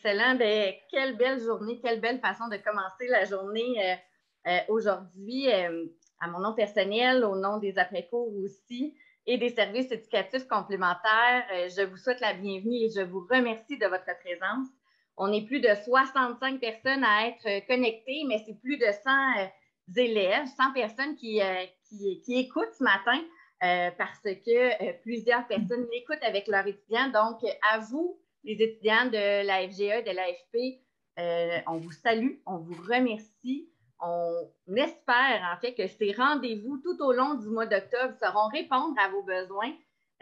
Excellent. Bien, quelle belle journée, quelle belle façon de commencer la journée aujourd'hui. À mon nom personnel, au nom des après-cours aussi et des services éducatifs complémentaires, je vous souhaite la bienvenue et je vous remercie de votre présence. On est plus de 65 personnes à être connectées, mais c'est plus de 100 élèves, 100 personnes qui écoutent ce matin parce que plusieurs personnes l'écoutent avec leurs étudiants. Donc, à vous, les étudiants de la FGE, de l'AFP, on vous salue, on vous remercie. On espère en fait que ces rendez-vous tout au long du mois d'octobre sauront répondre à vos besoins.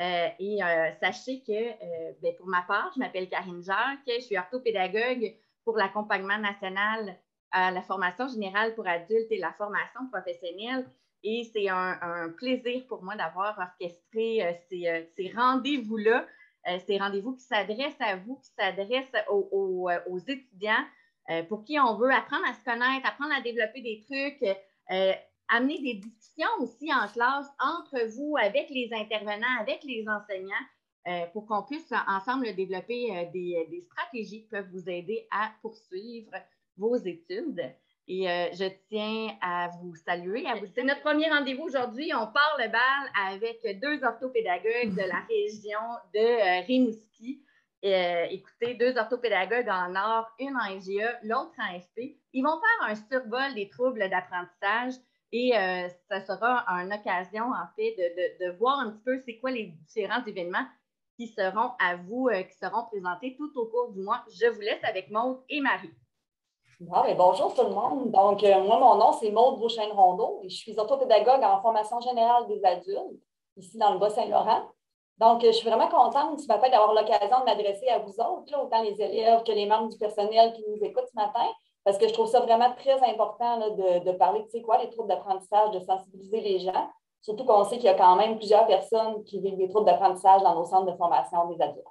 Sachez que pour ma part, je m'appelle Karine Jacques, je suis orthopédagogue pour l'accompagnement national à la formation générale pour adultes et la formation professionnelle. Et c'est un plaisir pour moi d'avoir orchestré ces rendez-vous-là. Ces rendez-vous qui s'adressent à vous, qui s'adressent aux étudiants pour qui on veut apprendre à se connaître, apprendre à développer des trucs, amener des discussions aussi en classe entre vous, avec les intervenants, avec les enseignants, pour qu'on puisse ensemble développer des stratégies qui peuvent vous aider à poursuivre vos études. Et je tiens à vous saluer. C'est notre premier rendez-vous aujourd'hui. On part le bal avec deux orthopédagogues de la région de Rimouski. Écoutez, deux orthopédagogues en or, une en FGE, l'autre en FP. Ils vont faire un survol des troubles d'apprentissage et ça sera une occasion, en fait, de voir un petit peu c'est quoi les différents événements qui seront à vous, qui seront présentés tout au cours du mois. Je vous laisse avec Maude et Marie. Bon, bonjour tout le monde. Donc, moi, mon nom, c'est Maude Beauchesne-Rondeau et je suis orthopédagogue en formation générale des adultes, ici dans le Bas-Saint-Laurent. Donc, je suis vraiment contente ce matin d'avoir l'occasion de m'adresser à vous autres, là, autant les élèves que les membres du personnel qui nous écoutent ce matin, parce que je trouve ça vraiment très important là, de parler, tu sais quoi, les troubles d'apprentissage, de sensibiliser les gens, surtout qu'on sait qu'il y a quand même plusieurs personnes qui vivent des troubles d'apprentissage dans nos centres de formation des adultes.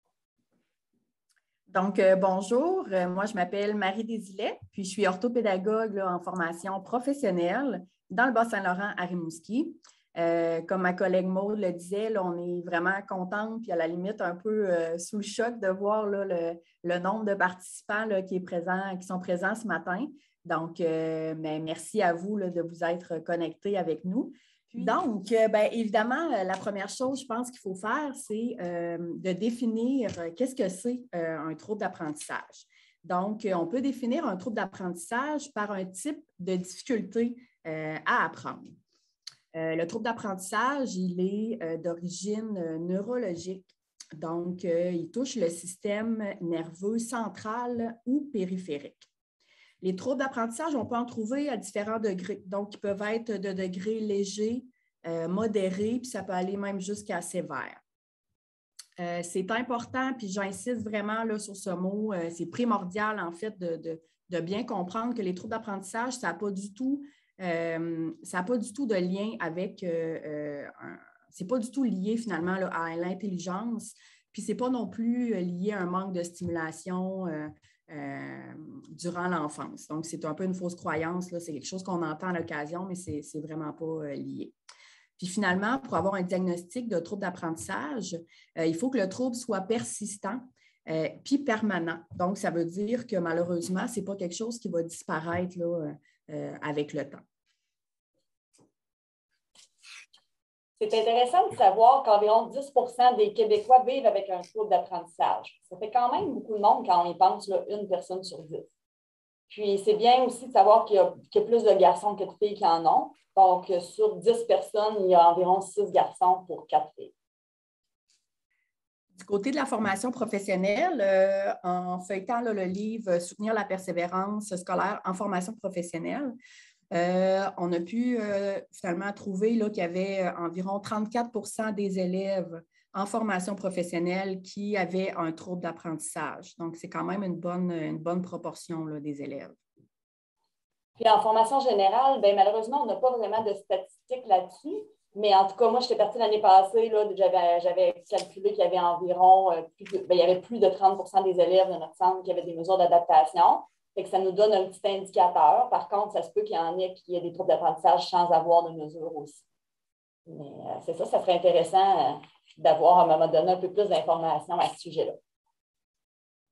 Donc, bonjour, moi je m'appelle Marie Desilets, puis je suis orthopédagogue là, en formation professionnelle dans le Bas-Saint-Laurent à Rimouski. Comme ma collègue Maude le disait, là, on est vraiment contente, puis à la limite un peu sous le choc de voir là, le nombre de participants là, qui sont présents ce matin. Donc, merci à vous là, de vous être connectés avec nous. Donc, évidemment, la première chose, je pense qu'il faut faire, c'est de définir qu'est-ce que c'est un trouble d'apprentissage. Donc, on peut définir un trouble d'apprentissage par un type de difficulté à apprendre. Le trouble d'apprentissage, il est d'origine neurologique. Donc, il touche le système nerveux central ou périphérique. Les troubles d'apprentissage, on peut en trouver à différents degrés. Donc, ils peuvent être de degré léger, modéré, puis ça peut aller même jusqu'à sévère. C'est important, puis j'insiste vraiment là, sur ce mot, c'est primordial en fait de bien comprendre que les troubles d'apprentissage, ça n'a pas du tout de lien avec, c'est pas du tout lié finalement là, à l'intelligence, puis c'est pas non plus lié à un manque de stimulation durant l'enfance. Donc, c'est un peu une fausse croyance, là. C'est quelque chose qu'on entend à l'occasion, mais c'est vraiment pas lié. Puis finalement, pour avoir un diagnostic de trouble d'apprentissage, il faut que le trouble soit persistant puis permanent. Donc, ça veut dire que malheureusement, ce n'est pas quelque chose qui va disparaître là, avec le temps. C'est intéressant de savoir qu'environ 10 % des Québécois vivent avec un trouble d'apprentissage. Ça fait quand même beaucoup de monde quand on y pense, là, une personne sur 10. Puis, c'est bien aussi de savoir qu'il y a plus de garçons que de filles qui en ont. Donc, sur 10 personnes, il y a environ 6 garçons pour 4 filles. Du côté de la formation professionnelle, en feuilletant là, le livre « Soutenir la persévérance scolaire en formation professionnelle », on a pu finalement trouver qu'il y avait environ 34 % des élèves en formation professionnelle qui avaient un trouble d'apprentissage. Donc, c'est quand même une bonne proportion là, des élèves. Puis en formation générale, malheureusement, on n'a pas vraiment de statistiques là-dessus. Mais en tout cas, moi, j'étais partie l'année passée, j'avais calculé qu'il y avait environ il y avait plus de 30 % des élèves de notre centre qui avaient des mesures d'adaptation. Fait que ça nous donne un petit indicateur. Par contre, ça se peut qu'il y en ait qui aient des troubles d'apprentissage sans avoir de mesures aussi. Mais c'est ça serait intéressant d'avoir à un moment donné un peu plus d'informations à ce sujet-là.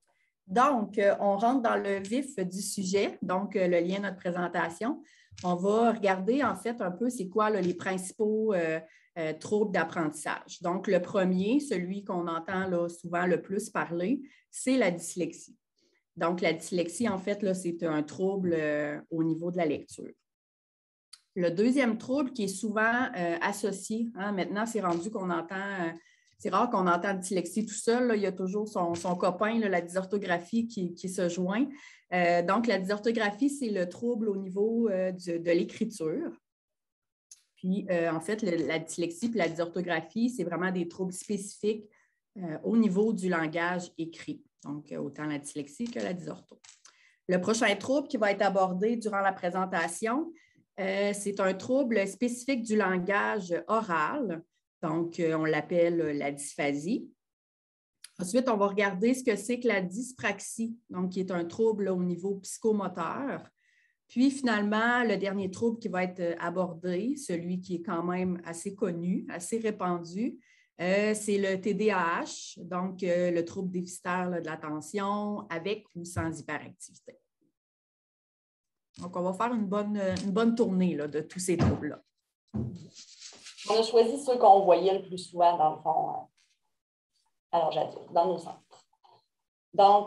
Donc, on rentre dans le vif du sujet, donc le lien de notre présentation. On va regarder en fait un peu c'est quoi là, les principaux troubles d'apprentissage. Donc, le premier, celui qu'on entend là, souvent le plus parler, c'est la dyslexie. Donc, la dyslexie, en fait, là, c'est un trouble au niveau de la lecture. Le deuxième trouble qui est souvent associé, hein, maintenant, c'est rendu qu'on entend, c'est rare qu'on entende dyslexie tout seul, là, il y a toujours son copain, là, la dysorthographie qui se joint. Donc, la dysorthographie, c'est le trouble au niveau de l'écriture. Puis, en fait, la dyslexie et la dysorthographie, c'est vraiment des troubles spécifiques au niveau du langage écrit. Donc, autant la dyslexie que la dysortho. Le prochain trouble qui va être abordé durant la présentation, c'est un trouble spécifique du langage oral. Donc, on l'appelle la dysphasie. Ensuite, on va regarder ce que c'est que la dyspraxie, donc qui est un trouble au niveau psychomoteur. Puis, finalement, le dernier trouble qui va être abordé, celui qui est quand même assez connu, assez répandu, c'est le TDAH, donc le trouble déficitaire de l'attention avec ou sans hyperactivité. Donc, on va faire une bonne tournée là, de tous ces troubles-là. On a choisi ceux qu'on voyait le plus souvent, dans le fond, à l'âge adulte, dans nos centres. Donc,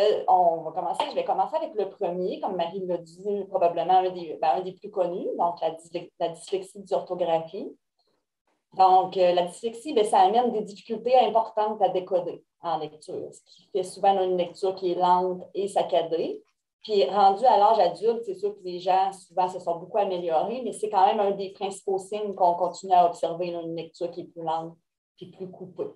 je vais commencer avec le premier, comme Marie l'a dit, probablement un des plus connus, donc la dyslexie d'orthographie. Donc, la dyslexie, ça amène des difficultés importantes à décoder en lecture, ce qui fait souvent une lecture qui est lente et saccadée. Puis, rendu à l'âge adulte, c'est sûr que les gens, souvent, se sont beaucoup améliorés, mais c'est quand même un des principaux signes qu'on continue à observer, une lecture qui est plus lente et plus coupée.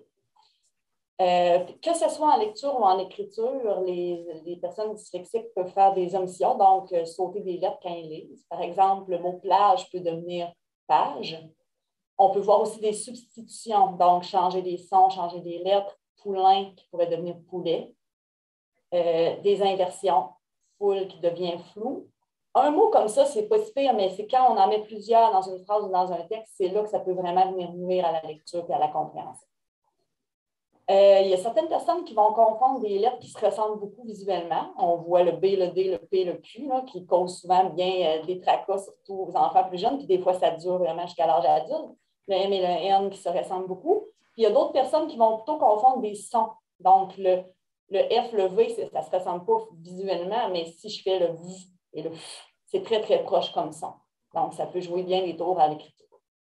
Que ce soit en lecture ou en écriture, les personnes dyslexiques peuvent faire des omissions, donc sauter des lettres quand ils lisent. Par exemple, le mot plage peut devenir page. On peut voir aussi des substitutions, donc changer des sons, changer des lettres, poulain qui pourrait devenir poulet, des inversions, foule qui devient flou. Un mot comme ça, c'est pas si pire, mais c'est quand on en met plusieurs dans une phrase ou dans un texte, c'est là que ça peut vraiment venir nuire à la lecture et à la compréhension. Il y a certaines personnes qui vont confondre des lettres qui se ressemblent beaucoup visuellement. On voit le B, le D, le P, le Q, là, qui causent souvent bien des tracas, surtout aux enfants plus jeunes, puis des fois, ça dure vraiment jusqu'à l'âge adulte. Le M et le N qui se ressemblent beaucoup. Puis il y a d'autres personnes qui vont plutôt confondre des sons. Donc, le F, le V, ça ne se ressemble pas visuellement, mais si je fais le V et le F, c'est très, très proche comme son. Donc, ça peut jouer bien des tours à l'écriture.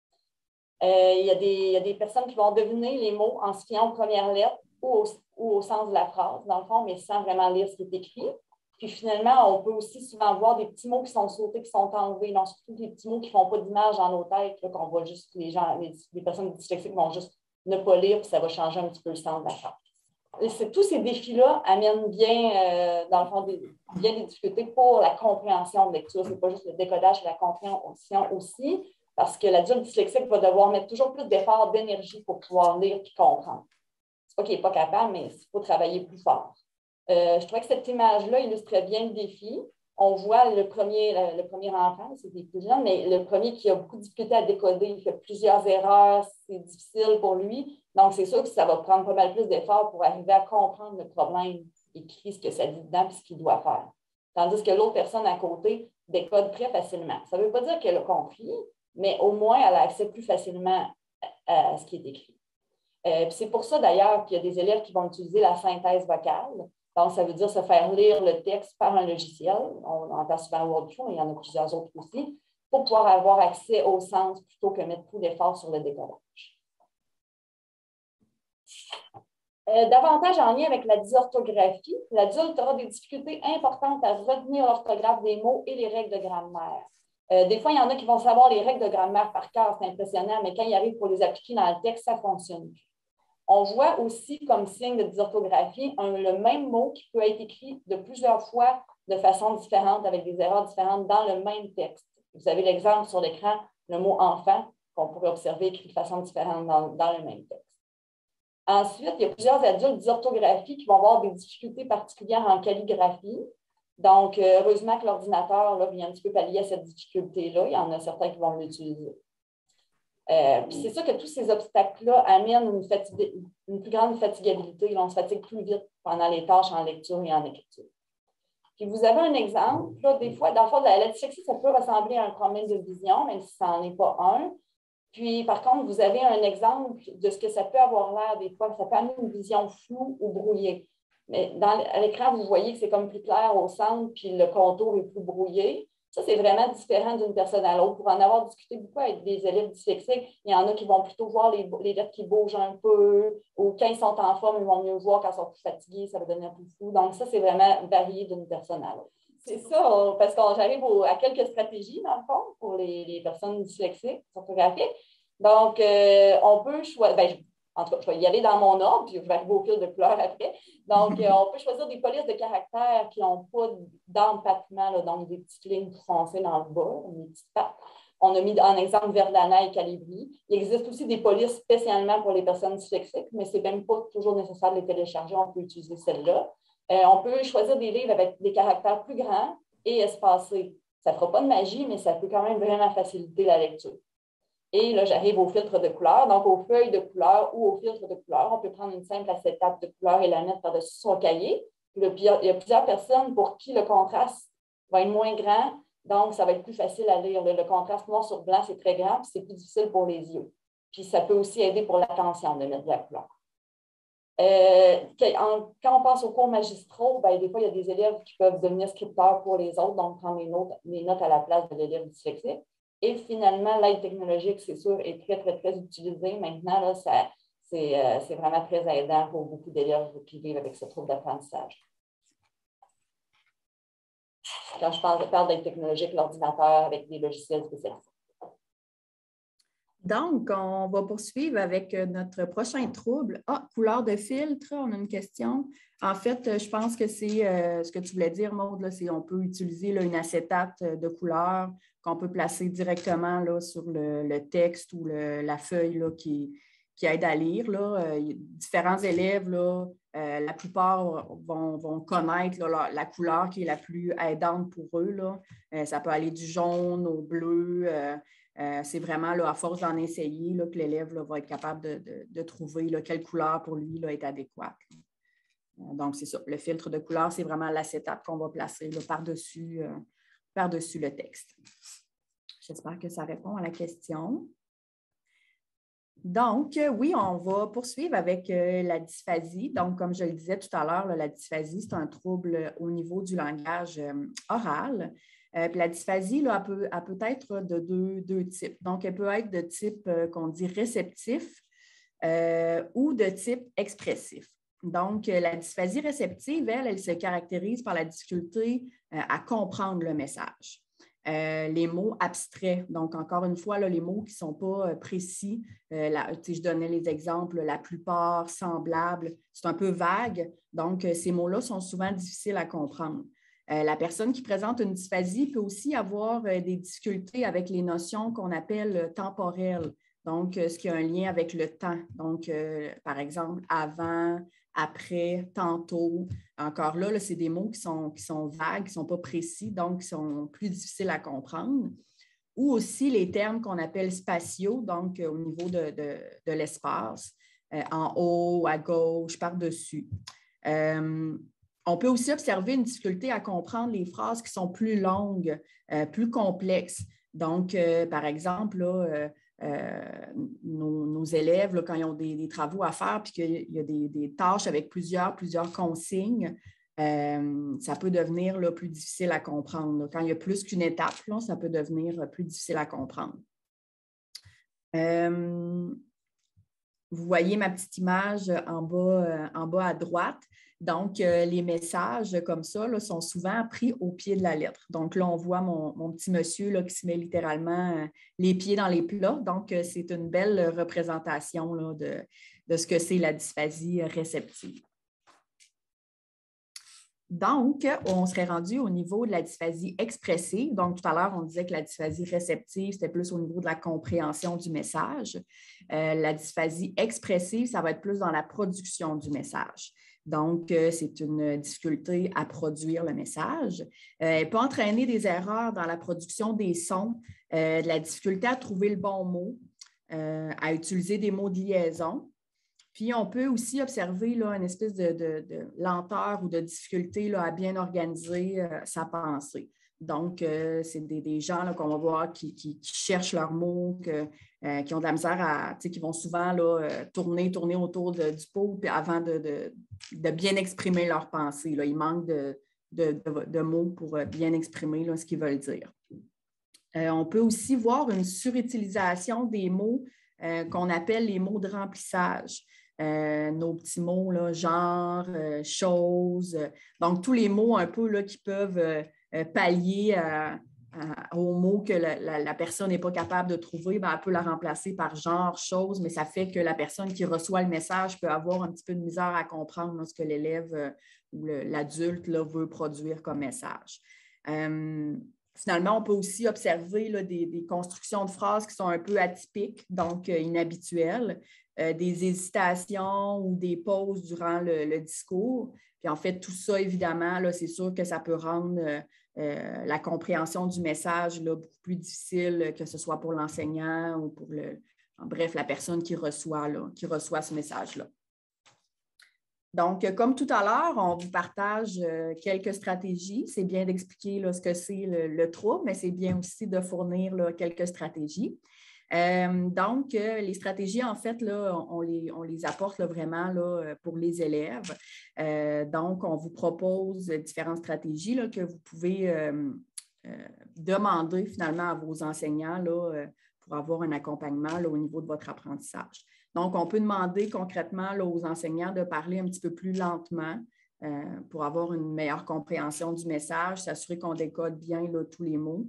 Il y a des personnes qui vont deviner les mots en se fiant aux premières lettres ou au sens de la phrase, dans le fond, mais sans vraiment lire ce qui est écrit. Puis finalement, on peut aussi souvent voir des petits mots qui sont sautés, qui sont enlevés, non, surtout des petits mots qui ne font pas d'image dans nos têtes, qu'on voit juste les personnes dyslexiques vont juste ne pas lire, puis ça va changer un petit peu le sens de la phrase. Tous ces défis-là amènent bien, dans le fond, bien des difficultés pour la compréhension de lecture. Ce n'est pas juste le décodage et la compréhension aussi, parce que l'adulte dyslexique va devoir mettre toujours plus d'efforts, d'énergie pour pouvoir lire et comprendre. Ce n'est pas qu'il n'est pas capable, mais il faut travailler plus fort. Je trouvais que cette image-là illustrait bien le défi. On voit le premier enfant, c'est des plus jeunes, mais le premier qui a beaucoup de difficulté à décoder, il fait plusieurs erreurs, c'est difficile pour lui. Donc, c'est sûr que ça va prendre pas mal plus d'efforts pour arriver à comprendre le problème écrit, ce que ça dit dedans et ce qu'il doit faire. Tandis que l'autre personne à côté décode très facilement. Ça ne veut pas dire qu'elle a compris, mais au moins, elle a accès plus facilement à ce qui est écrit. C'est pour ça, d'ailleurs, qu'il y a des élèves qui vont utiliser la synthèse vocale. Donc, ça veut dire se faire lire le texte par un logiciel. On entend souvent Wordflow, mais il y en a plusieurs autres aussi, pour pouvoir avoir accès au sens plutôt que mettre tout l'effort sur le décodage. Davantage en lien avec la dysorthographie, l'adulte aura des difficultés importantes à retenir l'orthographe des mots et les règles de grammaire. Des fois, il y en a qui vont savoir les règles de grammaire par cœur, c'est impressionnant, mais quand ils arrivent pour les appliquer dans le texte, ça ne fonctionne plus. On voit aussi comme signe de dysorthographie le même mot qui peut être écrit de plusieurs fois de façon différente, avec des erreurs différentes dans le même texte. Vous avez l'exemple sur l'écran, le mot enfant, qu'on pourrait observer écrit de façon différente dans le même texte. Ensuite, il y a plusieurs adultes dysorthographiques qui vont avoir des difficultés particulières en calligraphie. Donc, heureusement que l'ordinateur vient un petit peu pallier à cette difficulté-là. Il y en a certains qui vont l'utiliser. Puis c'est sûr que tous ces obstacles-là amènent une plus grande fatigabilité. On se fatigue plus vite pendant les tâches en lecture et en écriture. Puis vous avez un exemple, là, des fois, dans le fond, la dyslexie, ça peut ressembler à un problème de vision, même si ça n'en est pas un. Puis, par contre, vous avez un exemple de ce que ça peut avoir l'air des fois. Ça peut amener une vision floue ou brouillée. Mais à l'écran, vous voyez que c'est comme plus clair au centre, puis le contour est plus brouillé. Ça, c'est vraiment différent d'une personne à l'autre. Pour en avoir discuté beaucoup avec des élèves dyslexiques, il y en a qui vont plutôt voir les lettres qui bougent un peu, ou quand ils sont en forme, ils vont mieux voir. Quand ils sont plus fatigués, ça va devenir plus flou. Donc, ça, c'est vraiment varié d'une personne à l'autre. C'est ça, parce que j'arrive à quelques stratégies, dans le fond, pour les personnes dyslexiques, orthographiques. Donc, on peut choisir, en tout cas, je vais y aller dans mon ordre, puis je vais arriver au fil de couleurs après. Donc, on peut choisir des polices de caractères qui n'ont pas d'empattement, donc des petites lignes foncées dans le bas, des petites pattes. On a mis en exemple Verdana et Calibri. Il existe aussi des polices spécialement pour les personnes dyslexiques, mais ce n'est même pas toujours nécessaire de les télécharger. On peut utiliser celle-là. On peut choisir des livres avec des caractères plus grands et espacés. Ça ne fera pas de magie, mais ça peut quand même vraiment faciliter la lecture. Et là, j'arrive au filtre de couleur, donc aux feuilles de couleur ou au filtre de couleur. On peut prendre une simple acétate de couleur et la mettre par-dessus son cahier. Puis il y a plusieurs personnes pour qui le contraste va être moins grand, donc ça va être plus facile à lire. Le contraste noir sur blanc, c'est très grand, puis c'est plus difficile pour les yeux. Puis ça peut aussi aider pour l'attention de mettre de la couleur. Quand on pense aux cours magistraux, des fois, il y a des élèves qui peuvent devenir scripteurs pour les autres, donc prendre les notes à la place de l'élève dyslexique. Et finalement, l'aide technologique, c'est sûr, est très, très, très utilisée. Maintenant, là, c'est vraiment très aidant pour beaucoup d'élèves qui vivent avec ce trouble d'apprentissage. Quand je parle d'aide technologique, l'ordinateur avec des logiciels spécialisés. Donc, on va poursuivre avec notre prochain trouble. Ah, couleur de filtre, on a une question. En fait, je pense que c'est ce que tu voulais dire, Maude, c'est qu'on peut utiliser là, une acétate de couleur qu'on peut placer directement là, sur le texte ou la feuille là, qui aide à lire. Là. Différents élèves, là, la plupart vont connaître là, la couleur qui est la plus aidante pour eux. Là. Ça peut aller du jaune au bleu. C'est vraiment là, à force d'en essayer là, que l'élève là, va être capable de trouver là, quelle couleur pour lui là, est adéquate. Donc, c'est ça. Le filtre de couleur, c'est vraiment l'acétate qu'on va placer là, par-dessus le texte. J'espère que ça répond à la question. Donc, oui, on va poursuivre avec la dysphasie. Donc, comme je le disais tout à l'heure, la dysphasie, c'est un trouble au niveau du langage oral. Puis la dysphasie, là, elle peut être de deux types. Donc, elle peut être de type qu'on dit réceptif ou de type expressif. Donc, la dysphasie réceptive, elle se caractérise par la difficulté à comprendre le message. Les mots abstraits, donc encore une fois, là, les mots qui ne sont pas précis, je donnais les exemples, la plupart, semblable, c'est un peu vague, donc ces mots-là sont souvent difficiles à comprendre. La personne qui présente une dysphasie peut aussi avoir des difficultés avec les notions qu'on appelle temporelles, donc ce qui a un lien avec le temps. Donc, par exemple, avant, après, tantôt. Encore là, c'est des mots qui sont vagues, qui ne sont pas précis, donc qui sont plus difficiles à comprendre. Ou aussi les termes qu'on appelle spatiaux, donc au niveau de l'espace, en haut, à gauche, par-dessus. On peut aussi observer une difficulté à comprendre les phrases qui sont plus longues, plus complexes. Donc, par exemple, là, nos élèves, là, quand ils ont des travaux à faire puis qu'il y a des tâches avec plusieurs consignes, ça peut devenir là, plus difficile à comprendre. Là. Quand il y a plus qu'une étape, là, ça peut devenir plus difficile à comprendre. Vous voyez ma petite image en bas à droite. Donc, les messages comme ça là, sont souvent pris au pied de la lettre. Donc, là, on voit mon petit monsieur là, qui se met littéralement les pieds dans les plats. Donc, c'est une belle représentation là, de ce que c'est la dysphasie réceptive. Donc, on serait rendu au niveau de la dysphasie expressive. Donc, tout à l'heure, on disait que la dysphasie réceptive, c'était plus au niveau de la compréhension du message. La dysphasie expressive, ça va être plus dans la production du message. Donc, c'est une difficulté à produire le message. Elle peut entraîner des erreurs dans la production des sons, de la difficulté à trouver le bon mot. à utiliser des mots de liaison. Puis, on peut aussi observer là, une espèce de lenteur ou de difficulté là, à bien organiser sa pensée. Donc, c'est des gens qu'on va voir qui cherchent leurs mots, qui ont de la misère qui vont souvent là, tourner autour du pot avant de bien exprimer leur pensée. Là. Il manque de mots pour bien exprimer là, ce qu'ils veulent dire. On peut aussi voir une surutilisation des mots qu'on appelle les mots de remplissage. Nos petits mots, là, genre, chose. Donc, tous les mots un peu là, qui peuvent pallier aux mots que la personne n'est pas capable de trouver, bien, elle peut la remplacer par genre, chose, mais ça fait que la personne qui reçoit le message peut avoir un petit peu de misère à comprendre là, ce que l'élève ou l'adulte là, veut produire comme message. Finalement, on peut aussi observer là, des constructions de phrases qui sont un peu atypiques, donc inhabituelles, des hésitations ou des pauses durant le discours. Puis en fait, tout ça, évidemment, là, c'est sûr que ça peut rendre la compréhension du message là, beaucoup plus difficile, que ce soit pour l'enseignant ou pour bref, la personne qui reçoit ce message-là. Donc, comme tout à l'heure, on vous partage quelques stratégies. C'est bien d'expliquer là, ce que c'est le trouble, mais c'est bien aussi de fournir là, quelques stratégies. Donc, les stratégies, en fait, là, on les apporte là, vraiment là, pour les élèves. Donc, on vous propose différentes stratégies là, que vous pouvez demander finalement à vos enseignants là, pour avoir un accompagnement là, au niveau de votre apprentissage. Donc, on peut demander concrètement là, aux enseignants de parler un petit peu plus lentement pour avoir une meilleure compréhension du message, s'assurer qu'on décode bien là, tous les mots.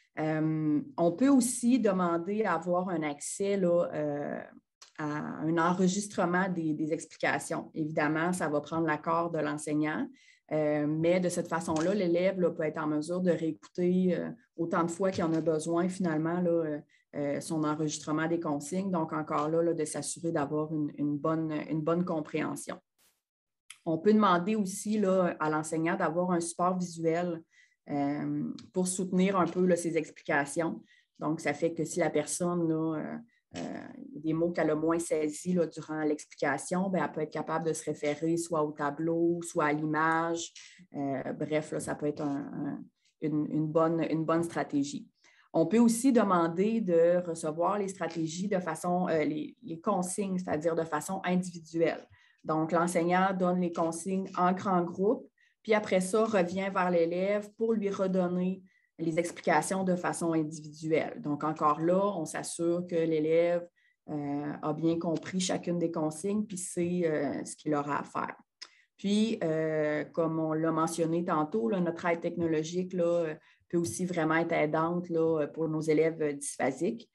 On peut aussi demander à avoir un accès là, à un enregistrement des explications. Évidemment, ça va prendre l'accord de l'enseignant, mais de cette façon-là, l'élève là, peut être en mesure de réécouter autant de fois qu'il en a besoin finalement là, son enregistrement des consignes. Donc, encore là, de s'assurer d'avoir une bonne compréhension. On peut demander aussi là, à l'enseignant d'avoir un support visuel pour soutenir un peu là, ses explications. Donc, ça fait que si la personne là, des mots qu'elle a moins saisis là, durant l'explication, bien, elle peut être capable de se référer soit au tableau, soit à l'image. Bref, là, ça peut être une bonne stratégie. On peut aussi demander de recevoir les stratégies de façon, les consignes, c'est-à-dire de façon individuelle. Donc, l'enseignant donne les consignes en grand groupe, puis après ça, revient vers l'élève pour lui redonner les explications de façon individuelle. Donc, encore là, on s'assure que l'élève a bien compris chacune des consignes, puis c'est ce qu'il aura à faire. Puis, comme on l'a mentionné tantôt, là, notre aide technologique là, peut aussi vraiment être aidante là, pour nos élèves dysphasiques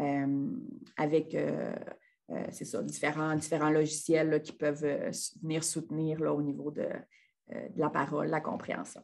avec c'est ça, différents logiciels là, qui peuvent venir soutenir là, au niveau de la parole, la compréhension.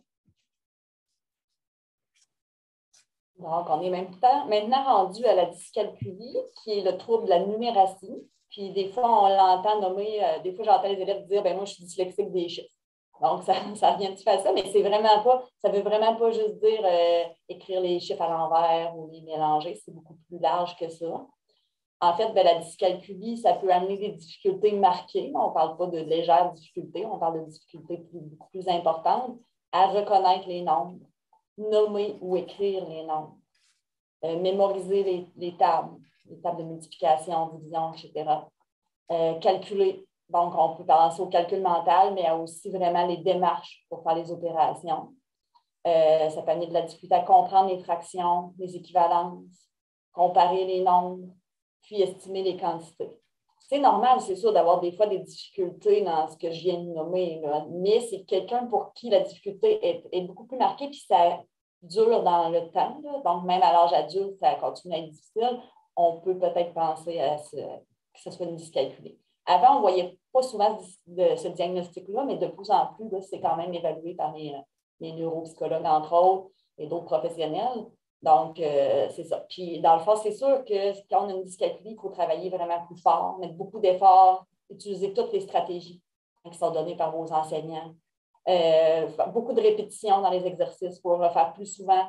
Donc, on est maintenant rendu à la dyscalculie, qui est le trouble de la numératie. Puis, des fois, on l'entend nommer, des fois, j'entends les élèves dire, ben moi, je suis dyslexique des chiffres. Donc, ça revient un petit peu à ça, mais c'est vraiment pas, ça ne veut vraiment pas juste dire écrire les chiffres à l'envers ou les mélanger, c'est beaucoup plus large que ça. En fait, la dyscalculie, ça peut amener des difficultés marquées. On ne parle pas de légères difficultés, on parle de difficultés beaucoup plus importantes à reconnaître les nombres, nommer ou écrire les nombres, mémoriser les tables de multiplication, division, etc. Calculer. Donc, on peut penser au calcul mental, mais aussi vraiment les démarches pour faire les opérations. Ça peut amener de la difficulté à comprendre les fractions, les équivalences, comparer les nombres, puis estimer les quantités. C'est normal, c'est sûr, d'avoir des fois des difficultés dans ce que je viens de nommer, là, mais c'est quelqu'un pour qui la difficulté est beaucoup plus marquée, puis ça dure dans le temps. Là. Donc, même à l'âge adulte, ça continue à être difficile. On peut peut-être penser à que ce soit une dyscalculie. Avant, on ne voyait pas souvent ce diagnostic-là, mais de plus en plus, là, c'est quand même évalué par les neuropsychologues, entre autres, et d'autres professionnels. Donc, c'est ça. Puis, dans le fond, c'est sûr que quand on a une dyscalculie, il faut travailler vraiment plus fort, mettre beaucoup d'efforts, utiliser toutes les stratégies qui sont données par vos enseignants. Beaucoup de répétitions dans les exercices pour le faire plus souvent,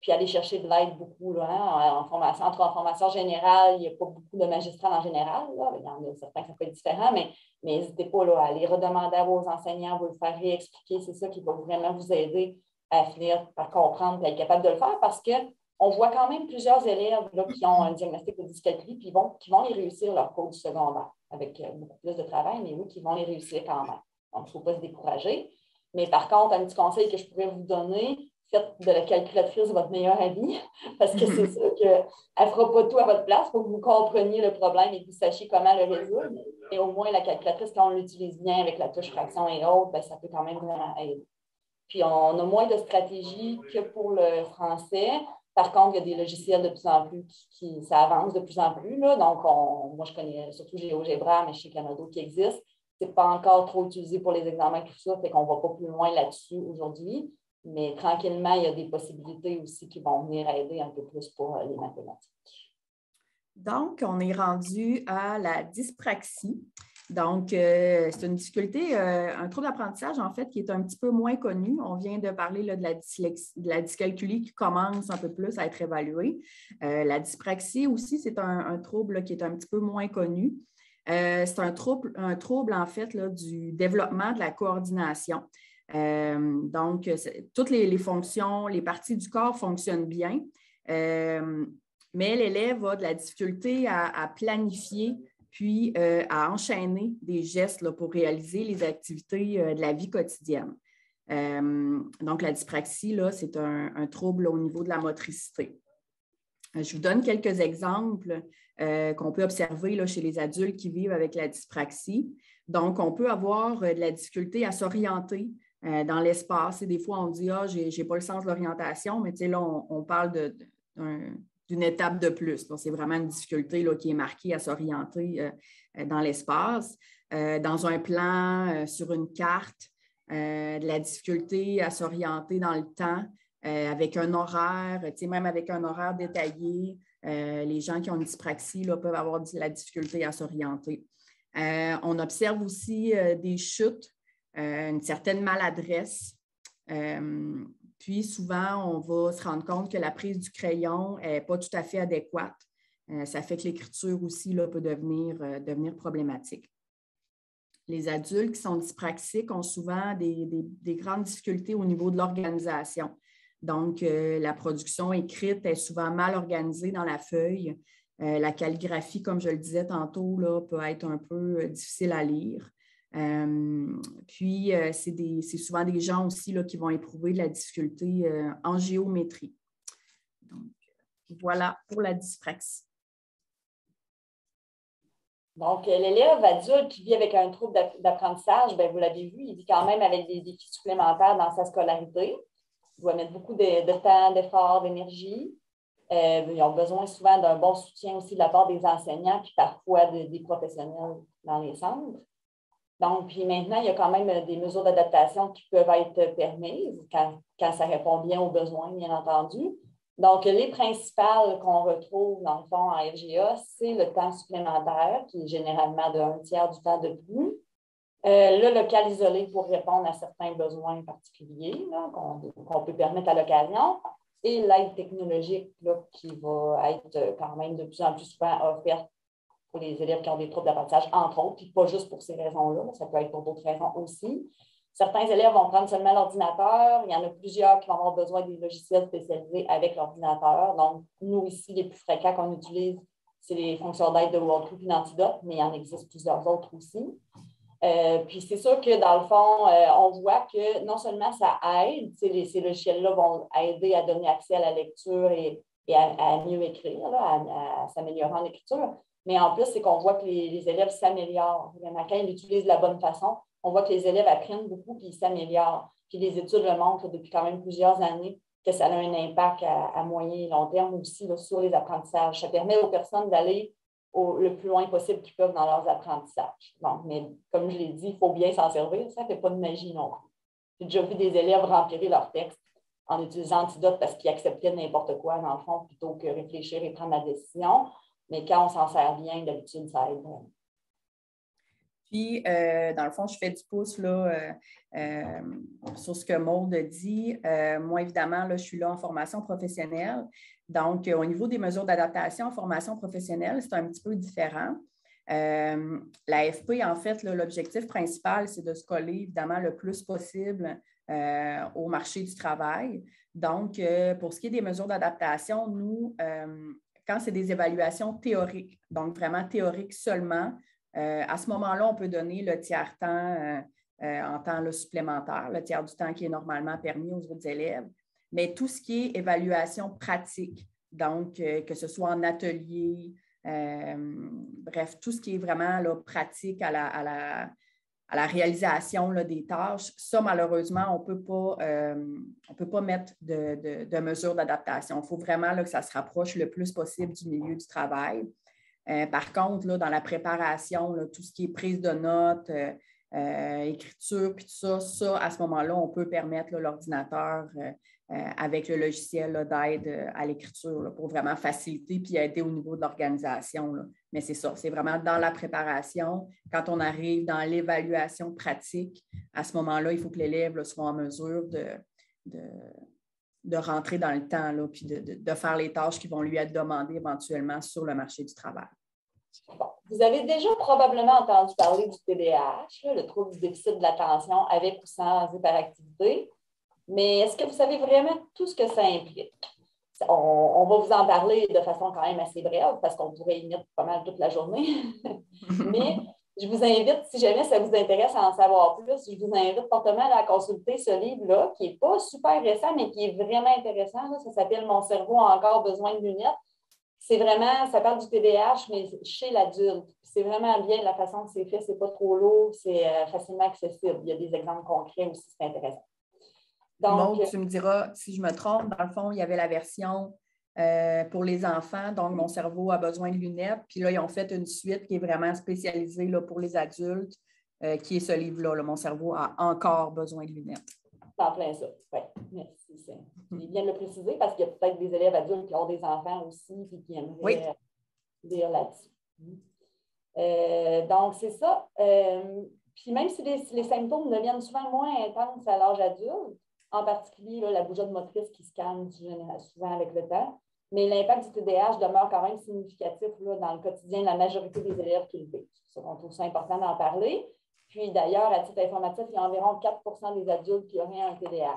puis aller chercher de l'aide beaucoup. Là, hein, en formation générale, il n'y a pas beaucoup de magistrats en général. Là. Il y en a certains qui ça peut être différent, mais n'hésitez pas là, à aller redemander à vos enseignants, vous le faire réexpliquer. C'est ça qui va vraiment vous aider à finir par comprendre et être capable de le faire parce qu'on voit quand même plusieurs élèves là, qui ont un diagnostic de dyscalculie puis qui vont les réussir leur cours du secondaire avec beaucoup plus de travail, mais oui, qui vont les réussir quand même. Donc, il ne faut pas se décourager. Mais par contre, un petit conseil que je pourrais vous donner, faites de la calculatrice votre meilleure amie, parce que c'est sûr qu'elle ne fera pas tout à votre place. Il faut que vous compreniez le problème et que vous sachiez comment le résoudre. Et au moins, la calculatrice, quand on l'utilise bien avec la touche fraction et autres, bien, ça peut quand même vraiment aider. Puis, on a moins de stratégies que pour le français. Par contre, il y a des logiciels de plus en plus ça avance de plus en plus. Là. Donc, moi, je connais surtout GeoGebra, mais chez Canada qui existe. Ce n'est pas encore trop utilisé pour les examens, tout ça, fait qu'on ne va pas plus loin là-dessus aujourd'hui. Mais tranquillement, il y a des possibilités aussi qui vont venir aider un peu plus pour les mathématiques. Donc, on est rendu à la dyspraxie. Donc, c'est une difficulté, un trouble d'apprentissage, en fait, qui est un petit peu moins connu. On vient de parler là, de la dyscalculie qui commence un peu plus à être évaluée. La dyspraxie aussi, c'est un trouble là, qui est un petit peu moins connu. C'est un trouble, en fait, là, du développement de la coordination. Donc, toutes les fonctions, les parties du corps fonctionnent bien, mais l'élève a de la difficulté à planifier puis à enchaîner des gestes là, pour réaliser les activités de la vie quotidienne. Donc, la dyspraxie, là, c'est un trouble au niveau de la motricité. Je vous donne quelques exemples qu'on peut observer là, chez les adultes qui vivent avec la dyspraxie. Donc, on peut avoir de la difficulté à s'orienter dans l'espace. Et des fois, on dit « Ah, je n'ai pas le sens de l'orientation », mais là, on parle d'une étape de plus. Donc, c'est vraiment une difficulté là, qui est marquée à s'orienter dans l'espace. Dans un plan, sur une carte, de la difficulté à s'orienter dans le temps, avec un horaire, même avec un horaire détaillé. Les gens qui ont une dyspraxie là, peuvent avoir de la difficulté à s'orienter. On observe aussi des chutes, une certaine maladresse. Puis souvent, on va se rendre compte que la prise du crayon n'est pas tout à fait adéquate. Ça fait que l'écriture aussi là, peut devenir problématique. Les adultes qui sont dyspraxiques ont souvent des grandes difficultés au niveau de l'organisation. Donc, la production écrite est souvent mal organisée dans la feuille. La calligraphie, comme je le disais tantôt, là, peut être un peu difficile à lire. Puis, c'est souvent des gens aussi là, qui vont éprouver de la difficulté en géométrie. Donc, voilà pour la dyspraxie. Donc, l'élève adulte qui vit avec un trouble d'apprentissage, bien, vous l'avez vu, il vit quand même avec des défis supplémentaires dans sa scolarité. Il doit mettre beaucoup de temps, d'efforts, d'énergie. Ils ont besoin souvent d'un bon soutien aussi de la part des enseignants, puis parfois des professionnels dans les centres. Donc, puis maintenant, il y a quand même des mesures d'adaptation qui peuvent être permises quand ça répond bien aux besoins, bien entendu. Donc, les principales qu'on retrouve, dans le fond, en FGA, c'est le temps supplémentaire, qui est généralement de 1/3 du temps de plus. Le local isolé pour répondre à certains besoins particuliers qu'on peut permettre à l'occasion. Et l'aide technologique là, qui va être quand même de plus en plus souvent offerte pour les élèves qui ont des troubles d'apprentissage, entre autres, puis pas juste pour ces raisons-là, ça peut être pour d'autres raisons aussi. Certains élèves vont prendre seulement l'ordinateur. Il y en a plusieurs qui vont avoir besoin des logiciels spécialisés avec l'ordinateur. Donc, nous, ici, les plus fréquents qu'on utilise, c'est les fonctions d'aide de WorldCoop et d'Antidote, mais il y en existe plusieurs autres aussi. Puis c'est sûr que dans le fond, on voit que non seulement ça aide, ces logiciels-là vont aider à donner accès à la lecture et à mieux écrire, là, à s'améliorer en écriture, mais en plus, c'est qu'on voit que les élèves s'améliorent. Quand ils l'utilisent de la bonne façon, on voit que les élèves apprennent beaucoup et ils s'améliorent. Puis les études le montrent depuis quand même plusieurs années que ça a un impact à moyen et long terme aussi là, sur les apprentissages. Ça permet aux personnes d'aller le plus loin possible qu'ils peuvent dans leurs apprentissages. Donc, mais comme je l'ai dit, il faut bien s'en servir. Ça ne fait pas de magie non plus. J'ai déjà vu des élèves remplir leur texte en utilisant Antidote parce qu'ils acceptaient n'importe quoi, dans le fond, plutôt que réfléchir et prendre la décision. Mais quand on s'en sert bien, d'habitude, ça aide. Puis, dans le fond, je fais du pouce là, sur ce que Maude dit. Moi, évidemment, là, je suis là en formation professionnelle. Donc, au niveau des mesures d'adaptation en formation professionnelle, c'est un petit peu différent. La FP, en fait, là, l'objectif principal, c'est de se coller, évidemment, le plus possible au marché du travail. Donc, pour ce qui est des mesures d'adaptation, nous, quand c'est des évaluations théoriques, donc vraiment théoriques seulement, à ce moment-là, on peut donner le tiers-temps en temps là, supplémentaire, le tiers du temps qui est normalement permis aux autres élèves. Mais tout ce qui est évaluation pratique, donc que ce soit en atelier, bref, tout ce qui est vraiment là, pratique à la réalisation là, des tâches, ça, malheureusement, on ne peut pas mettre de mesures d'adaptation. Il faut vraiment là, que ça se rapproche le plus possible du milieu du travail. Par contre, là, dans la préparation, là, tout ce qui est prise de notes, écriture, puis tout ça, à ce moment-là, on peut permettre là, l'ordinateur avec le logiciel d'aide à l'écriture là, pour vraiment faciliter puis aider au niveau de l'organisation. Là. Mais c'est ça, c'est vraiment dans la préparation. Quand on arrive dans l'évaluation pratique, à ce moment-là, il faut que l'élève là, soit en mesure de rentrer dans le temps là, puis de faire les tâches qui vont lui être demandées éventuellement sur le marché du travail. Bon. Vous avez déjà probablement entendu parler du TDAH, le trouble du déficit de l'attention avec ou sans hyperactivité. Mais est-ce que vous savez vraiment tout ce que ça implique? On va vous en parler de façon quand même assez brève parce qu'on pourrait y mettre pas mal toute la journée. Mais je vous invite, si jamais ça vous intéresse à en savoir plus, je vous invite fortement à consulter ce livre-là qui n'est pas super récent, mais qui est vraiment intéressant. Là. Ça s'appelle « Mon cerveau a encore besoin de lunettes ». C'est vraiment, ça parle du TDAH, mais chez l'adulte. C'est vraiment bien la façon que c'est fait, c'est pas trop lourd, c'est facilement accessible. Il y a des exemples concrets aussi, c'est intéressant. Donc, Maude, tu me diras si je me trompe. Dans le fond, il y avait la version pour les enfants, donc Mon cerveau a besoin de lunettes. Puis là, ils ont fait une suite qui est vraiment spécialisée là, pour les adultes, qui est ce livre-là, Mon cerveau a encore besoin de lunettes. C'est en plein ça. Oui, merci. C'est bien de le préciser parce qu'il y a peut-être des élèves adultes qui ont des enfants aussi et qui aimeraient lire là-dessus. Donc, c'est ça. Puis même si les symptômes deviennent souvent moins intenses à l'âge adulte, en particulier là, la bougeotte motrice qui se calme souvent avec le temps, mais l'impact du TDAH demeure quand même significatif là, dans le quotidien de la majorité des élèves qui le vivent. On trouve ça important d'en parler. Puis d'ailleurs, à titre informatif, il y a environ 4 des adultes qui auraient un TDAH.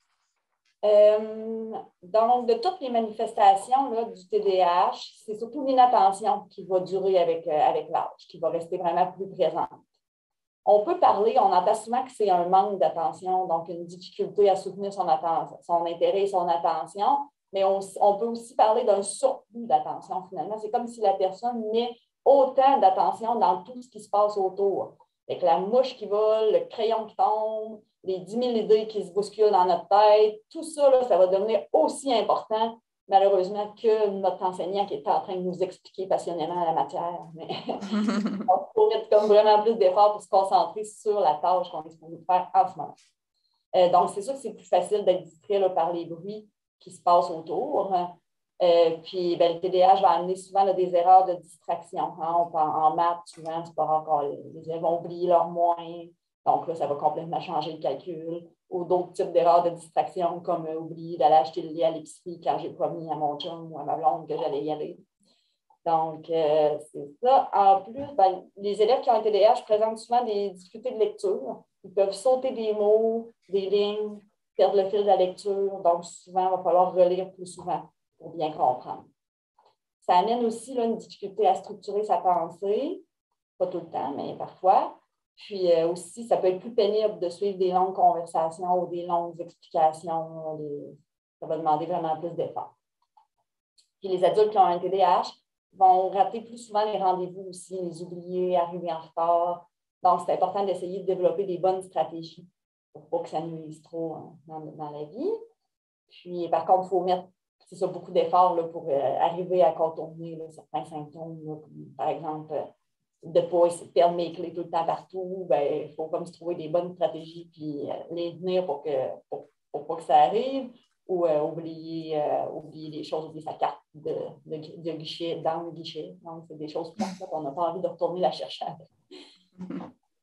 Donc, de toutes les manifestations là, du TDAH, c'est surtout l'inattention qui va durer avec l'âge, qui va rester vraiment plus présente. On peut parler, on entend souvent que c'est un manque d'attention, donc une difficulté à soutenir son intérêt et son attention, mais on peut aussi parler d'un surplus d'attention finalement. C'est comme si la personne met autant d'attention dans tout ce qui se passe autour. Avec la mouche qui vole, le crayon qui tombe, les 10 000 idées qui se bousculent dans notre tête, tout ça, là, ça va devenir aussi important, malheureusement, que notre enseignant qui est en train de nous expliquer passionnément la matière. Mais il faut mettre comme vraiment plus d'efforts pour se concentrer sur la tâche qu'on est supposé faire en ce moment. Donc, c'est sûr que c'est plus facile d'être distrait là, par les bruits qui se passent autour. Puis, le TDAH va amener souvent là, des erreurs de distraction. Hein. En maths, souvent, c'est pas encore, les élèves vont oublier leurs moyens. Donc, là, ça va complètement changer le calcul. Ou d'autres types d'erreurs de distraction, comme oublier d'aller acheter le lait à l'épicerie quand j'ai promis à mon chum ou à ma blonde que j'allais y aller. Donc, c'est ça. En plus, les élèves qui ont un TDAH présentent souvent des difficultés de lecture. Ils peuvent sauter des mots, des lignes, perdre le fil de la lecture. Donc, souvent, il va falloir relire plus souvent pour bien comprendre. Ça amène aussi là, une difficulté à structurer sa pensée. Pas tout le temps, mais parfois. Puis aussi, ça peut être plus pénible de suivre des longues conversations ou des longues explications. Ça va demander vraiment plus d'efforts. Puis les adultes qui ont un TDAH vont rater plus souvent les rendez-vous aussi, les oublier, arriver en retard. Donc, c'est important d'essayer de développer des bonnes stratégies pour pas que ça nuise trop dans la vie. Puis, par contre, il faut mettre beaucoup d'efforts là, pour arriver à contourner là, certains symptômes. Là, par exemple, de ne pas perdre mes clés tout le temps partout. Il faut comme se trouver des bonnes stratégies puis les tenir pour pas que ça arrive. Ou oublier les choses, oublier sa carte de guichet, dans le guichet. Donc, c'est des choses plates qu'on n'a pas envie de retourner la chercher avec.